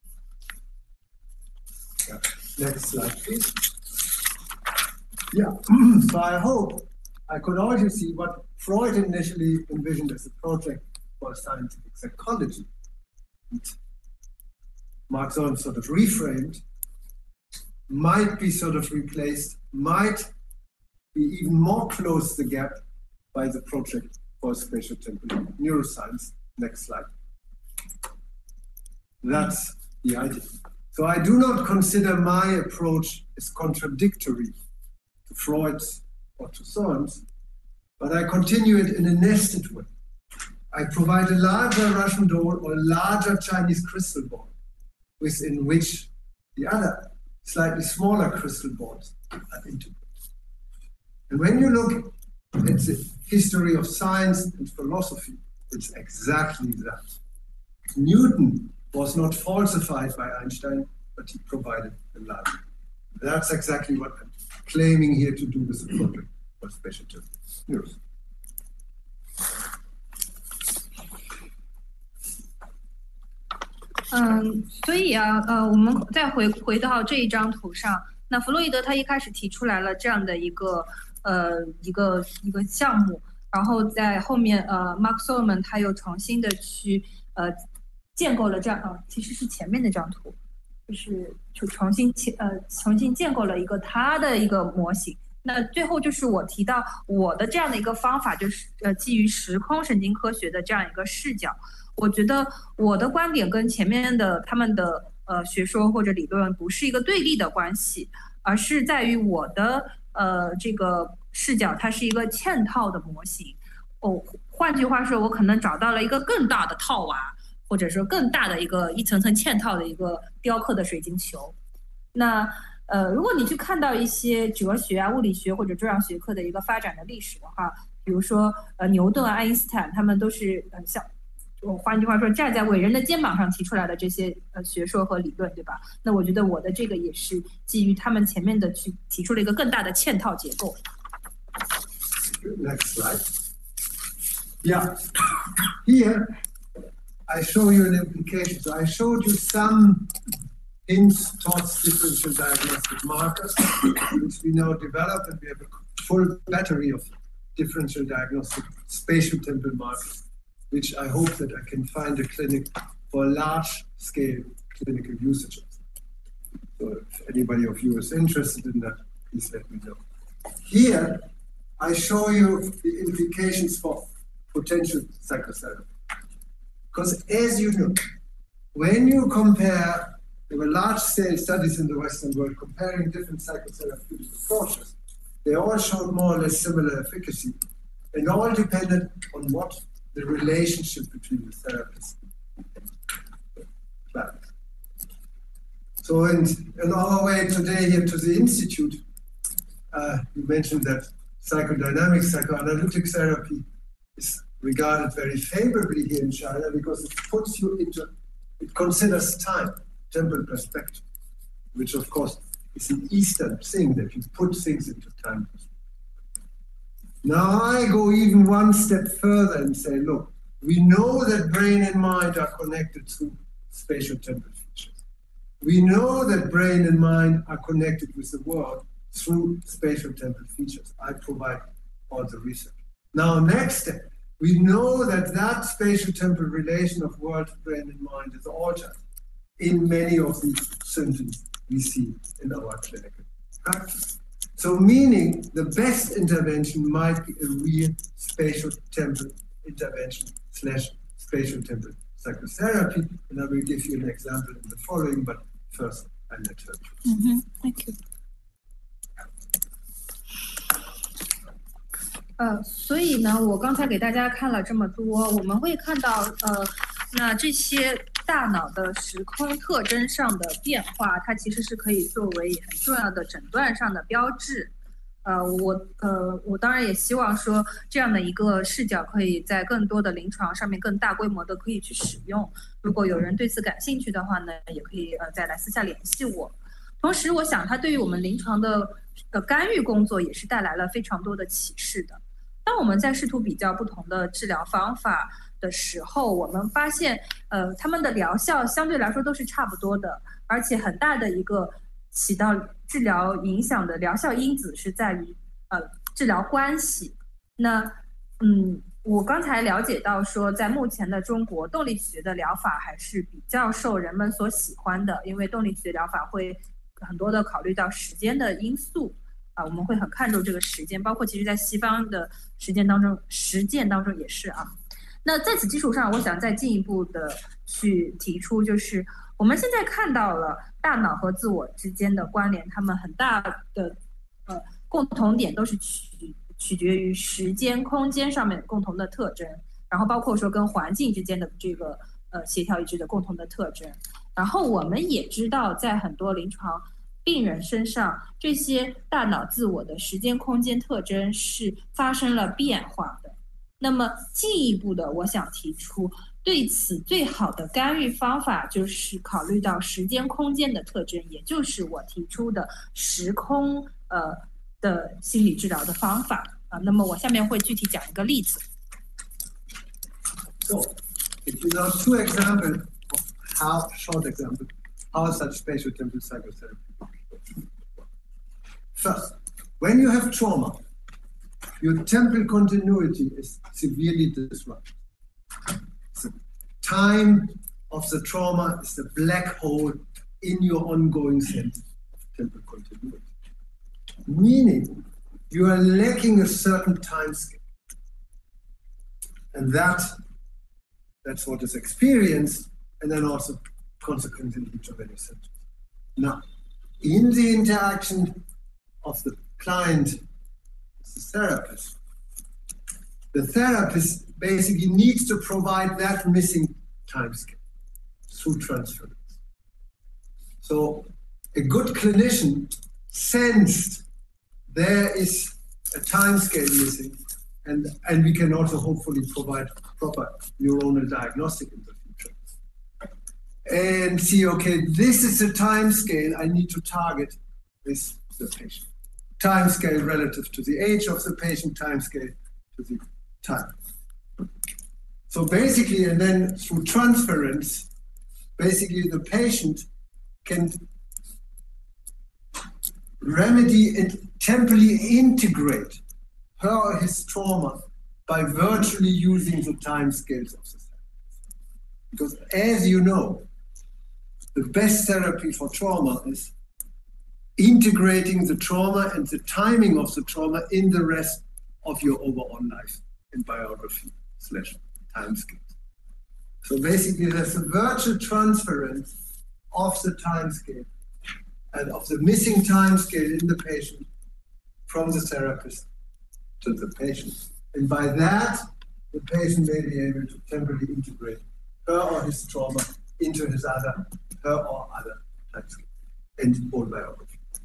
Next slide, please. Yeah, so I hope I could also see what Freud initially envisioned as a project for scientific psychology. And Mark Zollner sort of reframed, might be sort of replaced, might be even more close the gap by the project for spatiotemporal neuroscience. Next slide. That's the idea. So I do not consider my approach as contradictory to Freud's or to Zollner's, but I continue it in a nested way. I provide a larger Russian doll or a larger Chinese crystal ball, within which the other slightly smaller crystal balls are integrated. And when you look at the history of science and philosophy, it's exactly that. Newton was not falsified by Einstein, but he provided the larger. That's exactly what I'm claiming here to do with the project for spatial neuroscience. 所以啊，我们再回到这一张图上，那弗洛伊德他一开始提出来了这样的一个项目，然后在后面Mark Zollner他又重新的去建构了这样其实是前面那张图，就重新建构了一个他的一个模型。那最后就是我提到我的这样的一个方法，就是基于时空神经科学的这样一个视角。我觉得我的观点跟前面的他们的学说或者理论不是一个对立的关系，而是在于我的这个视角它是一个嵌套的模型。换句话说，我可能找到了一个更大的套娃，或者说更大的一层层嵌套的一个雕刻的水晶球。那如果你去看到一些哲学啊、物理学或者重要学科的一个发展的历史的话，比如说牛顿啊、爱因斯坦，他们都是换句话说，站在伟人的肩膀上提出来的这些学说和理论，对吧？那我觉得我的这个也是基于他们前面的去提出了一个更大的嵌套结构。 Next slide. Yeah, here I show you an implication. So I showed you some hints towards differential diagnostic markers, which we now develop, and we have a full battery of differential diagnostic spatial temporal markers, which I hope that I can find a clinic for large-scale clinical usage. So if anybody of you is interested in that, please let me know. Here, I show you the implications for potential psychotherapy. Because as you know, when you compare, there were large-scale studies in the Western world comparing different psychotherapeutic approaches. They all showed more or less similar efficacy, and all depended on what the relationship between the therapists and the client. So in our way today here to the Institute, you mentioned that psychodynamic, psychoanalytic therapy is regarded very favorably here in China because it puts you into, it considers time, temporal perspective, which of course is an Eastern thing that you put things into time perspective. Now I go even one step further and say, look, we know that brain and mind are connected through spatial temporal features. We know that brain and mind are connected with the world through spatial temporal features. I provide all the research. Now, next step, we know that that spatial temporal relation of world, brain, and mind is altered in many of the symptoms we see in our clinical practice. So meaning the best intervention might be a real spatial temporal intervention / spatial temporal psychotherapy. And I will give you an example in the following, but first I'll let her. Thank you. 所以呢，我刚才给大家看了这么多，我们会看到，那这些大脑的时空特征上的变化，它其实是可以作为很重要的诊断上的标志。 我当然也希望说这样的一个视角可以在更多的临床上面更大规模的可以去使用。如果有人对此感兴趣的话呢，也可以再来私下联系我。同时，我想它对于我们临床的干预工作也是带来了非常多的启示的。当我们在试图比较不同的治疗方法的时候，我们发现他们的疗效相对来说都是差不多的，而且很大的一个起到治疗影响的疗效因子是在于治疗关系。那我刚才了解到说，在目前的中国，动力体学的疗法还是比较受人们所喜欢的，因为动力体学疗法会很多的考虑到时间的因素我们会很看重这个时间，包括其实在西方的实践当中也是那在此基础上，我想再进一步的去提出，就是我们现在看到了大脑和自我之间的关联，它们很大的共同点都是取决于时间、空间上面共同的特征，然后包括说跟环境之间的这个协调一致的共同的特征。然后我们也知道，在很多临床病人身上，这些大脑自我的时间、空间特征是发生了变化的。那么进一步的，我想提出对此最好的干预方法就是考虑到时间空间的特征，也就是我提出的时空的心理治疗的方法那么我下面会具体讲一个例子。 So, if you know 2 examples of short example, how such spatial temporal psychotherapy. First, when you have trauma, your temporal continuity is severely disrupted. The time of the trauma is a black hole in your ongoing sense of temporal continuity. Meaning, you are lacking a certain time scale. And that's what is experienced, and then also consequently leads to many symptoms. Now, in the interaction of the client with the therapist basically needs to provide that missing time scale through transference. So a good clinician sensed there is a time scale missing, and we can also hopefully provide proper neuronal diagnostic in the future. And see, okay, this is the time scale I need to target with the patient. Time scale relative to the age of the patient, time scale to the time. So basically, and then through transference, basically the patient can remedy and temporally integrate her or his trauma by virtually using the time scales of the therapist. Because as you know, the best therapy for trauma is integrating the trauma and the timing of the trauma in the rest of your overall life and biography / time scales. So basically there's a virtual transference of the time scale and of the missing time scale in the patient from the therapist to the patient. And by that, the patient may be able to temporarily integrate her or his trauma into her or other time scale and whole biography.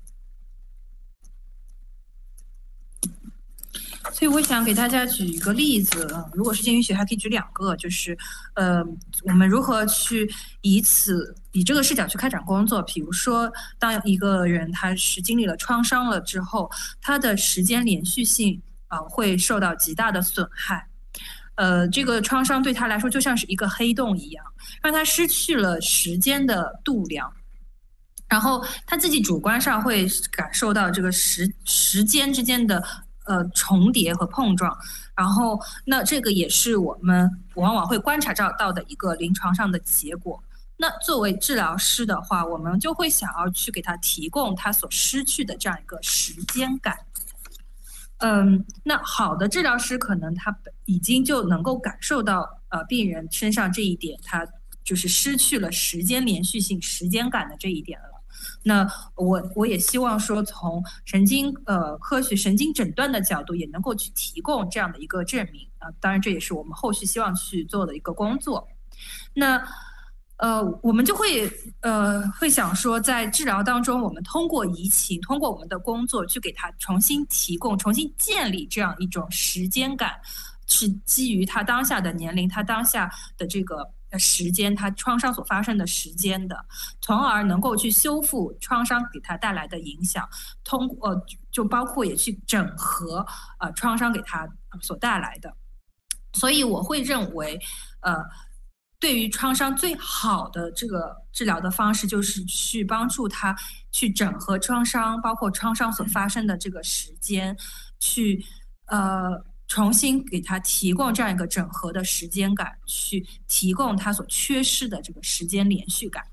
所以我想给大家举一个例子，如果时间允许，还可以举2个，就是我们如何去以这个视角去开展工作。比如说，当一个人他是经历了创伤了之后，他的时间连续性会受到极大的损害。这个创伤对他来说就像是一个黑洞一样，让他失去了时间的度量。然后他自己主观上会感受到这个时间之间的重叠和碰撞，然后那这个也是我们往往会观察到的一个临床上的结果。那作为治疗师的话，我们就会想要去给他提供他所失去的这样一个时间感。那好的治疗师可能他已经就能够感受到病人身上这一点，他就是失去了时间连续性、时间感的这一点了。那我也希望说，从神经科学、神经诊断的角度，也能够去提供这样的一个证明当然，这也是我们后续希望去做的一个工作。那我们就会想说，在治疗当中，我们通过移情，通过我们的工作去给他重新提供、重新建立这样一种时间感，是基于他当下的年龄、他当下的这个时间、他创伤所发生的时间的，从而能够去修复创伤给他带来的影响，就包括也去整合创伤给他所带来的。所以我会认为，对于创伤最好的这个治疗的方式，就是去帮助他去整合创伤，包括创伤所发生的这个时间，去重新给他提供这样一个整合的时间感，去提供他所缺失的这个时间连续感。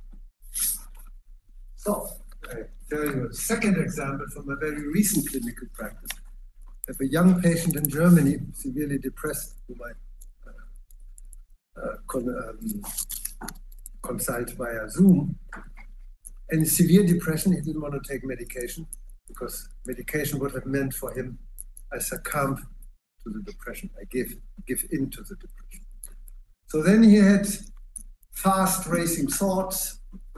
So, I tell you a second example from a very recent clinical practice. I have a young patient in Germany, severely depressed, whom I consult via Zoom. And severe depression, he didn't want to take medication because medication would have meant for him I succumb to the depression. I give in to the depression. So then he had fast racing thoughts,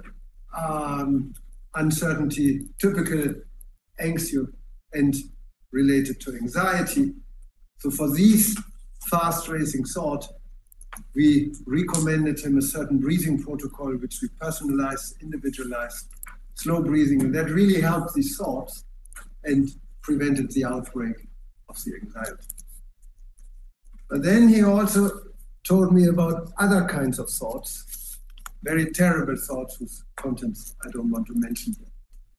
uncertainty, typical anxiety and related to anxiety. So for these fast racing thoughts, we recommended him a certain breathing protocol, which we personalized, individualized, slow breathing, and that really helped these thoughts and prevented the outbreak of the anxiety. But then he also told me about other kinds of thoughts, very terrible thoughts whose contents I don't want to mention here.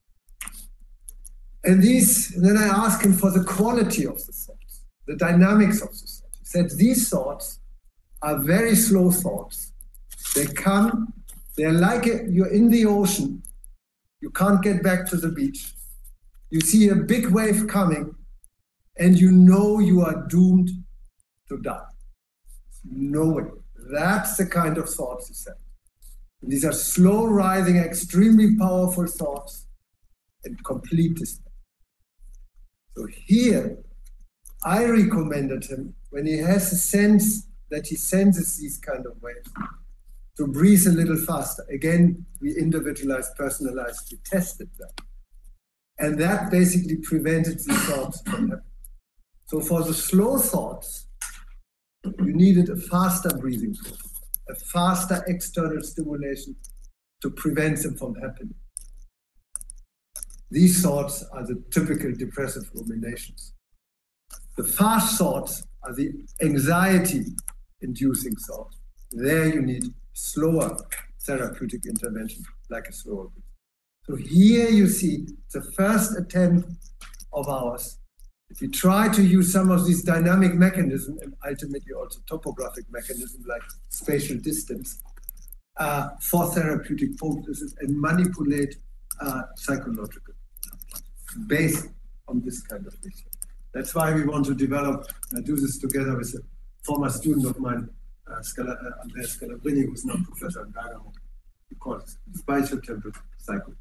And then I asked him for the quality of the thoughts, the dynamics of the thoughts. He said these thoughts are very slow thoughts. They come, they're like you're in the ocean, you can't get back to the beach. You see a big wave coming, and you know you are doomed to die. No way. That's the kind of thoughts he said. And these are slow rising, extremely powerful thoughts and complete despair. So here, I recommended him, when he has a sense that he senses these kind of waves, to breathe a little faster. Again, we individualized, personalized, we tested that. And that basically prevented these thoughts from happening. So for the slow thoughts, you needed a faster breathing process, a faster external stimulation to prevent them from happening. These thoughts are the typical depressive ruminations. The fast thoughts are the anxiety-inducing thoughts. There you need slower therapeutic intervention, like a slower breathing. So here you see the first attempt of ours. If we try to use some of these dynamic mechanisms and ultimately also topographic mechanisms like spatial distance for therapeutic purposes and manipulate psychological based on this kind of research. That's why we want to develop, do this together with a former student of mine, Andrea Scalabrini, who's now professor at Bergamo. We call it spatial temporal psychotherapy.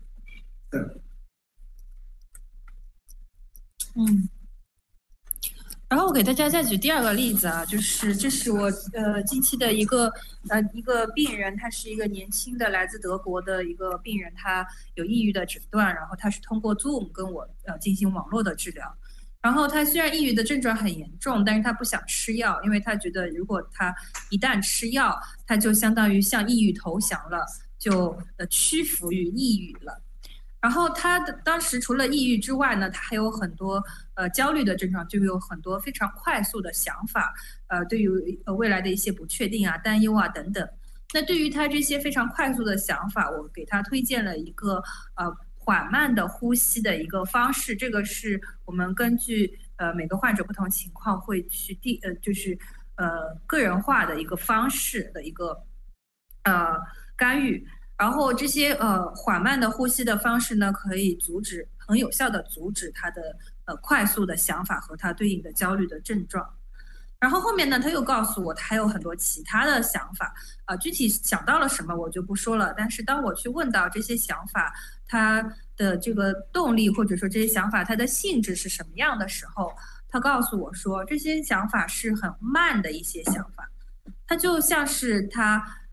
然后我给大家再举第二个例子啊，就是这是我近期的一个病人，他是一个年轻的来自德国的一个病人，他有抑郁的诊断，然后他是通过 Zoom 跟我进行网络的治疗。然后他虽然抑郁的症状很严重，但是他不想吃药，因为他觉得如果他一旦吃药，他就相当于向抑郁投降了，就屈服于抑郁了。然后他当时除了抑郁之外呢，他还有很多焦虑的症状，就有很多非常快速的想法，对于未来的一些不确定啊、担忧啊等等。那对于他这些非常快速的想法，我给他推荐了一个缓慢的呼吸的一个方式。这个是我们根据每个患者不同情况会去就是个人化的一个方式的一个干预。然后这些缓慢的呼吸的方式呢，可以很有效的阻止他的快速的想法和他对应的焦虑的症状。然后后面呢，他又告诉我他还有很多其他的想法，具体想到了什么我就不说了。但是当我去问到这些想法他的这个动力，或者说这些想法它的性质是什么样的时候，他告诉我说这些想法是很慢的一些想法，它就像是他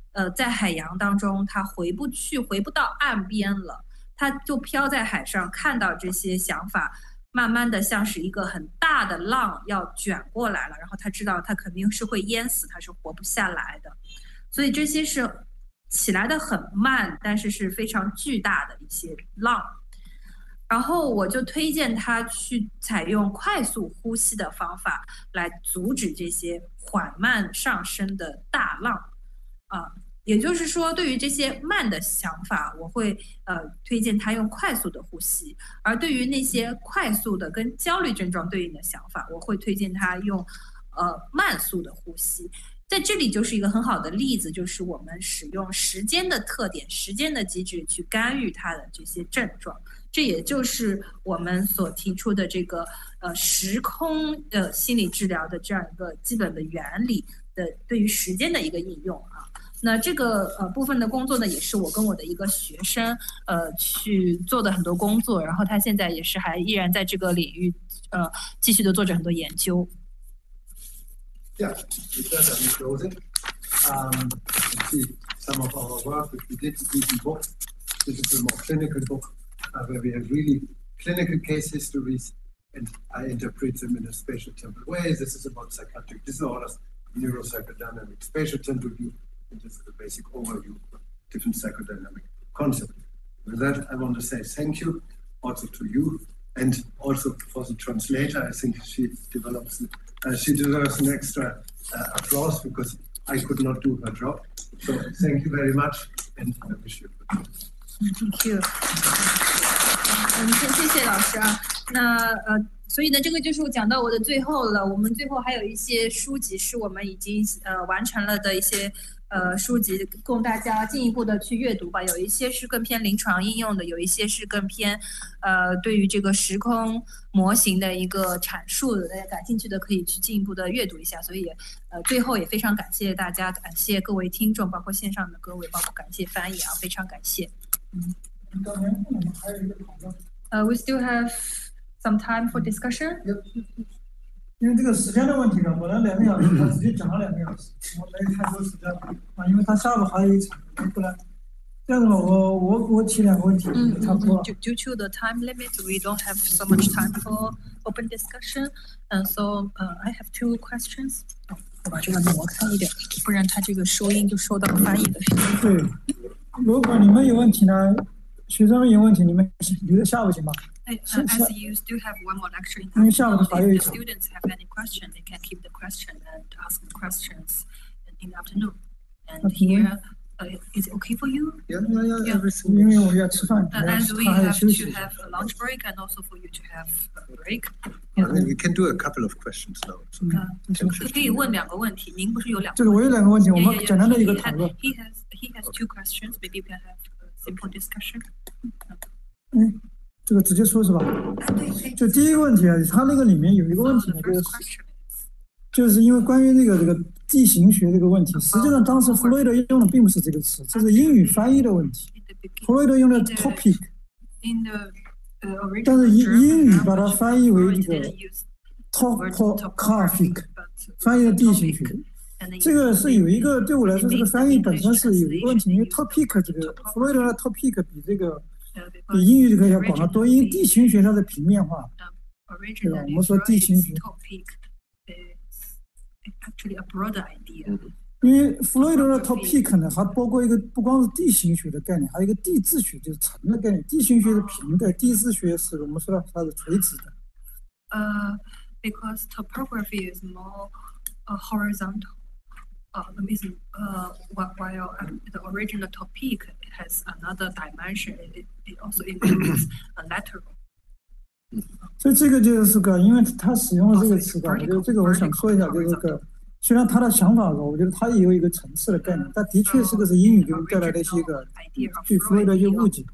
在海洋当中，它回不到岸边了，它就飘在海上，看到这些想法，慢慢的像是一个很大的浪要卷过来了，然后他知道他肯定是会淹死，他是活不下来的，所以这些是起来的很慢，但是是非常巨大的一些浪。然后我就推荐他去采用快速呼吸的方法来阻止这些缓慢上升的大浪，也就是说，对于这些慢的想法，我会推荐他用快速的呼吸；而对于那些快速的跟焦虑症状对应的想法，我会推荐他用慢速的呼吸。在这里就是一个很好的例子，就是我们使用时间的特点、时间的机制去干预它的这些症状，这也就是我们所提出的这个时空心理治疗的这样一个基本的原理的对于时间的一个应用啊。那这个部分的工作呢，也是我跟我的一个学生去做的很多工作，然后他现在也是还依然在这个领域继续的做着很多研究。 Yeah, with that, I'm closing. You see some of our work, which we did in the book. This is a more clinical book where we have really clinical case histories, and I interpret them in a spatial temporal way. This is about psychiatric disorders, neuropsychodynamic spatial temporal view, and this is a basic overview of different psychodynamic concepts. With that, I want to say thank you also to you, and also for the translator. I think she deserves an extra applause because I could not do her job. So thank you very much, and I wish you a good day. Thank you. 谢谢老师啊。那所以呢，这个就是讲到我的最后了。我们最后还有一些书籍是我们已经完成了的一些书籍，供大家进一步的去阅读吧。有一些是更偏临床应用的，有一些是更偏对于这个时空模型的一个阐述的。大家感兴趣的可以去进一步的阅读一下。所以最后也非常感谢大家，感谢各位听众，包括线上的各位，包括感谢翻译啊，非常感谢。 刚才我们还有一个讨论。 We still have some time for discussion. 因为这个时间的问题呢，本来2个小时，他直接讲了2个小时，我没太多时间啊，因为他下午还有一场，不然这样子吧，我提2个问题，差不多。 Due to the time limit, we don't have so much time for open discussion, and so I have 2 questions. 我把这个挪开一点，不然它这个收音就收到翻译的声音。 对，如果你们有问题呢，学生们有问题，你们留着下午行吗？ As you still have one more lecture in the afternoon, if the students have any question, they can keep the question and ask the questions in the afternoon. And here, is it okay for you? Yeah, everything. 因为我要吃饭， As we 他还要 have 休 to 息。 have a lunch break and also for you to have a break. I mean, we can do a couple of questions now. So 可以问2个问题，您不是有2个？ 这个我有2个问题，我们简单的一个讨论。 He has 2 questions. Maybe we can have a simple discussion. 这个直接说是吧？就第一个问题啊，它那个里面有一个问题呢，就是因为关于这个地形学这个问题，实际上当时弗洛伊德用的并不是这个词，这是英语翻译的问题。弗洛伊德用的 topic， 但是英语把它翻译为这个 topographic， 翻译的地形学。这个是有一个对我来说，这个翻译本身是有一个问题，因为 topic 这个弗洛伊德的 topic 比英语这个要广得多，因为地形学它是平面化，对吧？我们说地形学，因为弗洛伊德的 topic 呢，还包括一个不光是地形学的概念，还有一个地质学，就是层的概念。地形学是平的，地质学是我们说它是垂直的。 Because topography is more horizontal. While the original topic has another dimension, it also includes a lateral. 所以这个就是个，因为他使用了这个词吧，我觉得这个我想说一下，就是这个，虽然他的想法我觉得他也有一个层次的概念，但的确是个是英语给我们带来的一些个对弗洛伊德一些误解。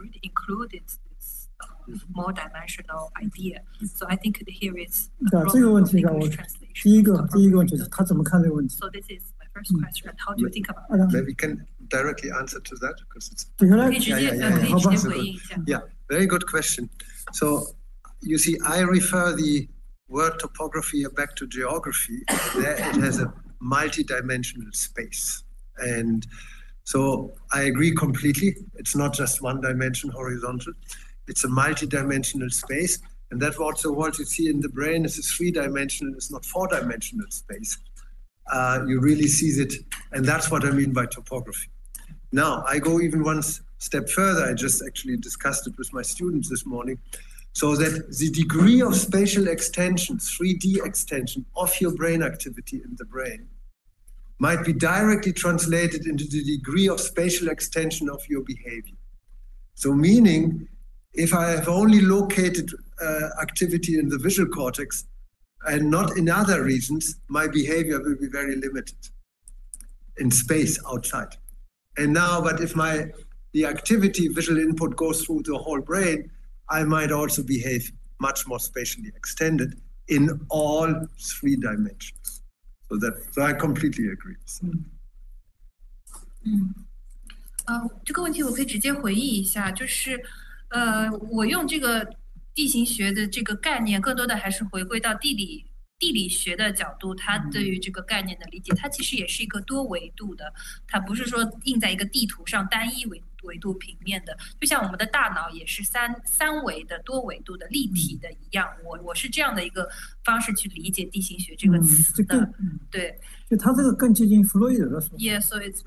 More dimensional idea. So I think here is 这个问题呢，我第一个问题是他怎么看这个问题 ？So this is my first question. How do you think about it? maybe we can directly answer to that because it's 可以直接回应一下。 Yeah, very good question. So you see, I refer the word topography back to geography. There it has a multi-dimensional space. And so I agree completely. It's not just one dimension horizontal. It's a multi-dimensional space. And that's also what you see in the brain is a three-dimensional, it's not four-dimensional space. You really see it. And that's what I mean by topography. Now, I go even one step further. I just actually discussed it with my students this morning. So that the degree of spatial extension, 3D extension of your brain activity in the brain might be directly translated into the degree of spatial extension of your behavior. So meaning, if I have only located activity in the visual cortex and not in other regions, my behavior will be very limited in space outside. And now, but if the activity visual input goes through the whole brain, I might also behave much more spatially extended in all three dimensions. So I completely agree. 这个问题我可以直接回忆一下，就是我用这个地形学的这个概念，更多的还是回归到地理学的角度，它对于这个概念的理解，它其实也是一个多维度的，它不是说印在一个地图上单一维度平面的，就像我们的大脑也是三维的多维度的立体的一样，我是这样的一个方式去理解地形学这个词的，对。 就它这个更接近弗洛伊德的说法。 Yeah, so it's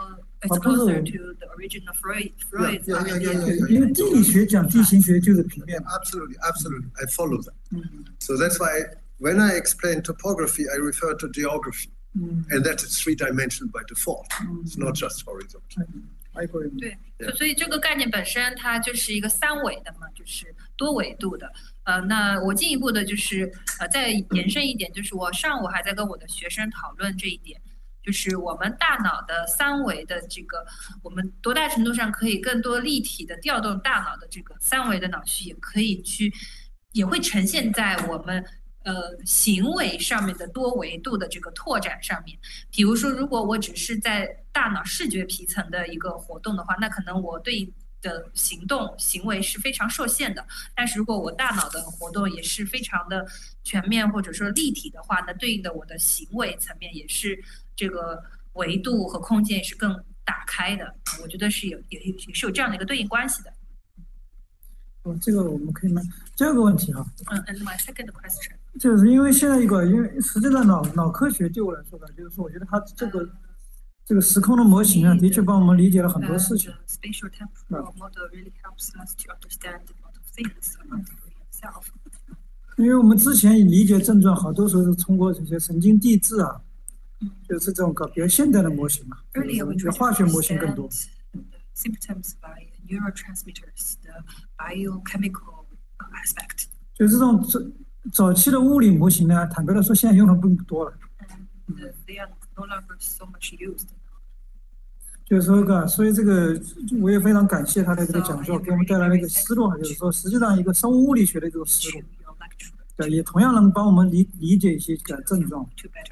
closer to the original Freud. Yeah. 因为地理学讲地形学就是平面。 Absolutely. I follow that. So that's why when I explain topography, I refer to geography, and that is three-dimensional by default. It's not just horizontal. 对，所以这个概念本身它就是一个三维的嘛，就是多维度的。那我进一步的就是再延伸一点，就是我上午还在跟我的学生讨论这一点，就是我们大脑的三维的这个，我们多大程度上可以更多立体的调动大脑的这个三维的脑区，也会呈现在我们行为上面的多维度的这个拓展上面。比如说，如果我只是在大脑视觉皮层的一个活动的话，那可能我对应的行为是非常受限的。但是如果我大脑的活动也是非常的全面或者说立体的话，那对应的我的行为层面也是这个维度和空间也是更打开的。我觉得也是有这样的一个对应关系的。 这个我们可以问第二个问题啊。 And my second question. 就是因为现在因为实际上脑科学对我来说呢，就是说我觉得它这个时空的模型啊，的确帮我们理解了很多事情。 Spatial temporal model really helps us to understand a lot of things about the brain itself. 因为我们之前理解症状，好多时候是通过这些神经递质啊，就是这种比较现代的模型嘛，化学模型更多。 Symptoms by neurotransmitters, the biochemical aspect. 就这种早期的物理模型呢，坦白来说，现在用的不多了。 They are no longer so much used. 就是说所以这个我也非常感谢他的这个讲座，给我们带来了一个思路，就是说，实际上一个生物物理学的这种思路，对，也同样能帮我们理解一些症状。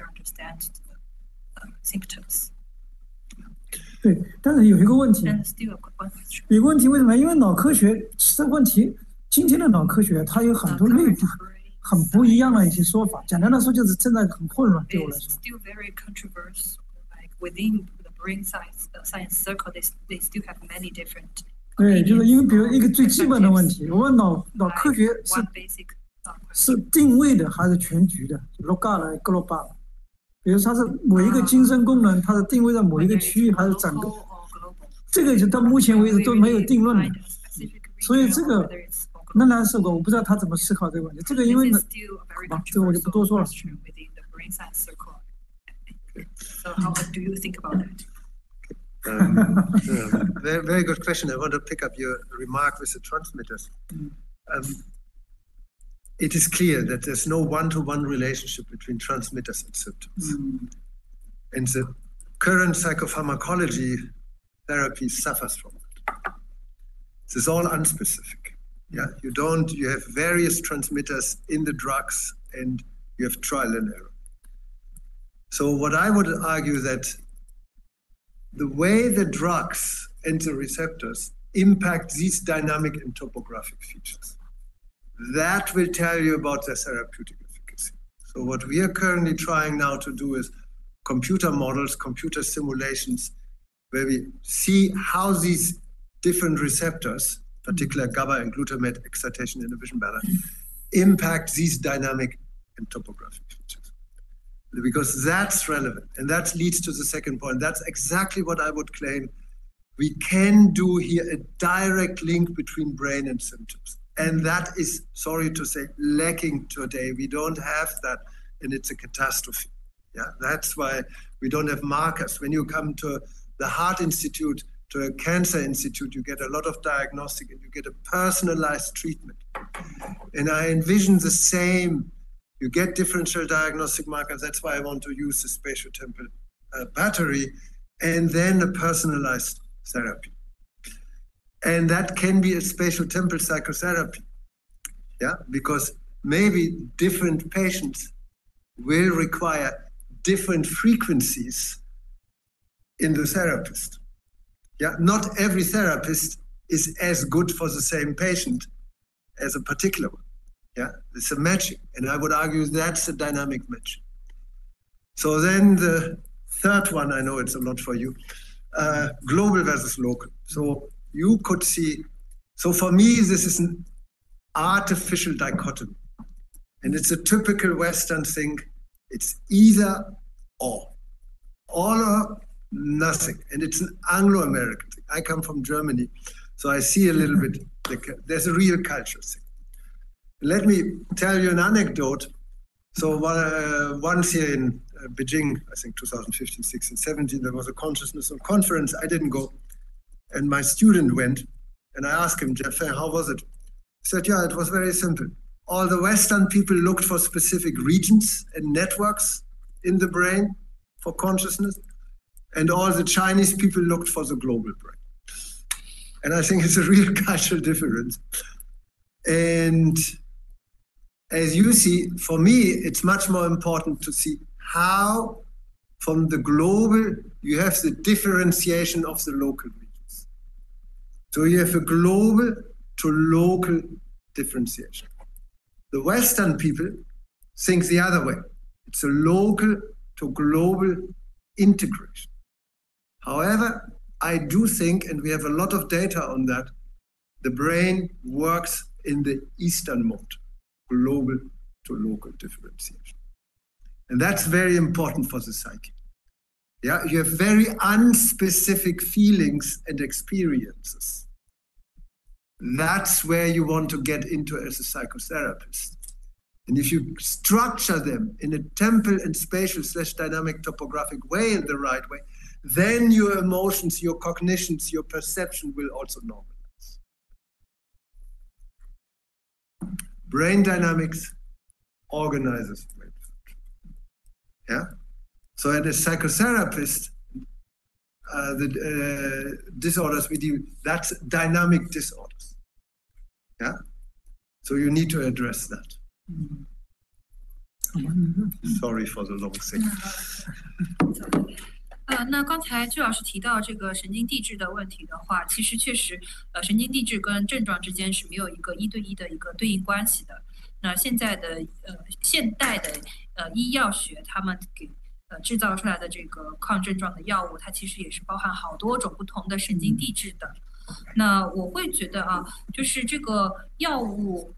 对，但是有一个问题，有个问题为什么？因为脑科学这个问题，今天的脑科学它有很多内部很不一样的一些说法。简单的说，就是正在很混乱，对我来说。对，就是因为比如一个最基本的问题，我们脑科学是定位的还是全局的 ？local global。比如它是某一个精神功能，它是定位在某一个区域还是整个？这个就到目前为止都没有定论的，所以这个仍然是我不知道他怎么思考这个问题。这个因为好吧，这个我就不多说了。 So how do you think about that? Very good question. I want to pick up your remark with the transmitters. It is clear that there's no one-to-one relationship between transmitters and symptoms. And the current psychopharmacology therapy suffers from it. This is all unspecific. Yeah, you have various transmitters in the drugs and you have trial and error. So what I would argue that the way the drugs and the receptors impact these dynamic and topographic features, that will tell you about their therapeutic efficacy. So what we are currently trying now to do is computer models, computer simulations, where we see how these different receptors, particularly GABA and glutamate excitation inhibition balance, impact these dynamic and topographic features. Because that's relevant, and that leads to the second point. That's exactly what I would claim. We can do here a direct link between brain and symptoms. And that is, sorry to say, lacking today. We don't have that, and it's a catastrophe. Yeah, that's why we don't have markers. When you come to the Heart Institute, to a cancer institute, you get a lot of diagnostic and you get a personalized treatment. And I envision the same. You get differential diagnostic markers. That's why I want to use the spatiotemporal battery, and then a personalized therapy. And that can be a spatiotemporal psychotherapy. Yeah, because maybe different patients will require different frequencies in the therapist. Yeah, not every therapist is as good for the same patient as a particular one. Yeah, it's a matching, and I would argue that's a dynamic match. So then the third one, I know it's a lot for you, global versus local. So you could see, so for me, this is an artificial dichotomy, and it's a typical Western thing. It's either or, all or nothing, and it's an Anglo-American thing. I come from Germany, so I see a little bit, there's a real culture thing. Let me tell you an anecdote. So once here in Beijing, I think 2015, 16, 17, there was a consciousness conference. I didn't go, and my student went, and I asked him, Jeff, how was it? He said, yeah, it was very simple. All the Western people looked for specific regions and networks in the brain for consciousness, and all the Chinese people looked for the global brain. And I think it's a real cultural difference. And as you see, for me, it's much more important to see how from the global, you have the differentiation of the local regions. So you have a global to local differentiation. The Western people think the other way. It's a local to global integration. However, I do think, and we have a lot of data on that, the brain works in the Eastern mode, global to local differentiation. And that's very important for the psyche. Yeah, you have very unspecific feelings and experiences. That's where you want to get into as a psychotherapist. And if you structure them in a temporal and spatial / dynamic topographic way in the right way, then your emotions, your cognitions, your perception will also normalize. Brain dynamics organizes brain function. Yeah? So as a psychotherapist, the disorders we deal with, that's dynamic disorders. Yeah? So you need to address that. Sorry for the long thing. 那刚才周老师提到这个神经递质的问题的话，其实确实，神经递质跟症状之间是没有一个1对1的一个对应关系的。那现在的现代的医药学，他们给制造出来的这个抗症状的药物，它其实也是包含好多种不同的神经递质的。那我会觉得啊，就是这个药物，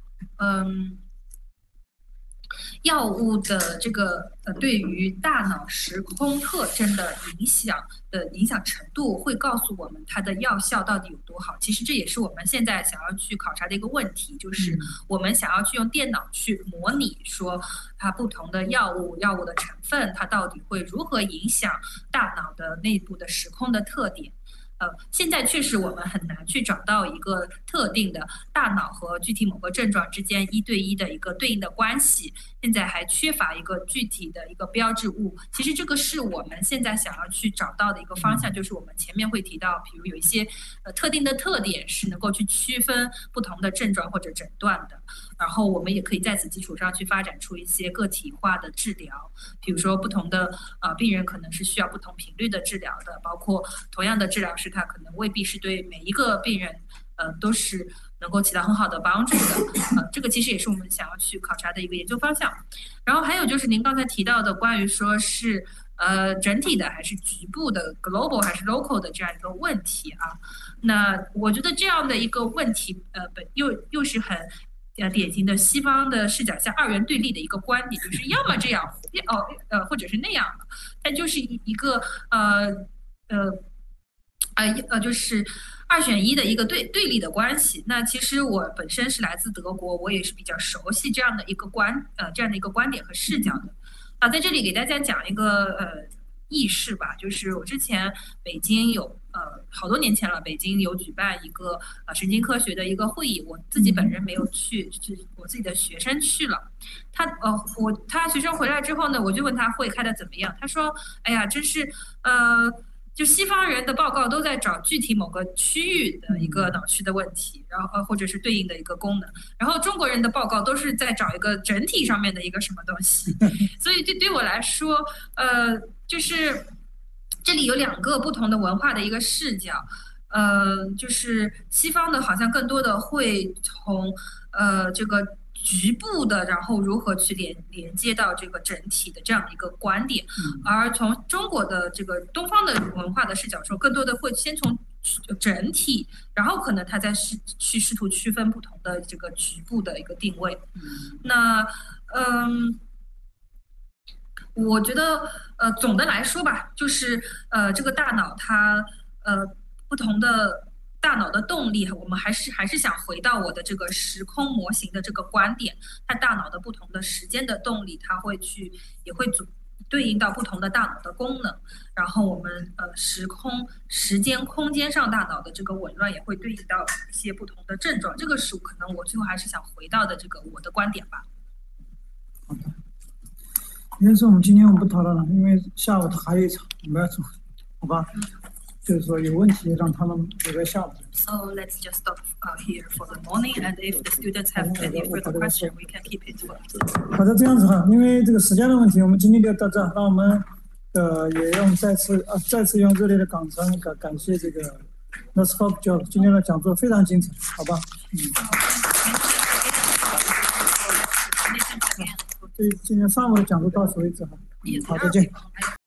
药物的这个对于大脑时空特征的影响程度，会告诉我们它的药效到底有多好。其实这也是我们现在想要去考察的一个问题，就是我们想要去用电脑去模拟说它不同的药物的成分，它到底会如何影响大脑的内部的时空的特点。现在确实我们很难去找到一个特定的大脑和具体某个症状之间1对1的一个对应的关系，现在还缺乏一个具体的一个标志物。其实这个是我们现在想要去找到的一个方向，就是我们前面会提到，比如有一些特定的特点是能够去区分不同的症状或者诊断的，然后我们也可以在此基础上去发展出一些个体化的治疗，比如说不同的病人可能是需要不同频率的治疗的，包括同样的治疗师他可能未必是对每一个病人都是能够起到很好的帮助的。这个其实也是我们想要去考察的一个研究方向。然后还有就是您刚才提到的关于说是整体的还是局部的 global 还是 local 的这样一个问题啊。那我觉得这样的一个问题又是很典型的西方的视角下二元对立的一个观点，就是要么这样或者是那样的，它就是一个就是2选1的一个对立的关系。那其实我本身是来自德国，我也是比较熟悉这样的一个观点和视角的。在这里给大家讲一个轶事吧，就是我之前北京有好多年前了，北京有举办一个神经科学的一个会议，我自己本人没有去，是我自己的学生去了。他学生回来之后呢，我就问他会开的怎么样，他说：“哎呀，真是就西方人的报告都在找具体某个区域的一个脑区的问题，然后或者是对应的一个功能，然后中国人的报告都是在找一个整体上面的一个什么东西。所以对我来说，就是这里有2个不同的文化的一个视角，就是西方的好像更多的会从这个局部的，然后如何去连接到这个整体的这样的一个观点，而从中国的这个东方的文化的视角说，更多的会先从整体，然后可能他再试图区分不同的这个局部的一个定位。那我觉得总的来说吧，就是这个大脑它不同的大脑的动力，我们还是想回到我的这个时空模型的这个观点，它大脑的不同的时间的动力，它也会对应到不同的大脑的功能，然后我们时间空间上大脑的这个紊乱也会对应到一些不同的症状，这个是可能我最后还是想回到的这个我的观点吧。 好的，因此我们今天不讨论了，因为下午还有一场我们要走，好吧？就是说有问题让他们留在下午。 So let's just stop here for the morning, and if the students have any further question, we can keep it for them. 好的，这样子哈，因为这个时间的问题，我们今天就到这。那我们也用再次用热烈的掌声感谢这个 Let's Hope 教今天的讲座非常精彩，好吧？对，今天上午的讲座到此为止哈。好，再见。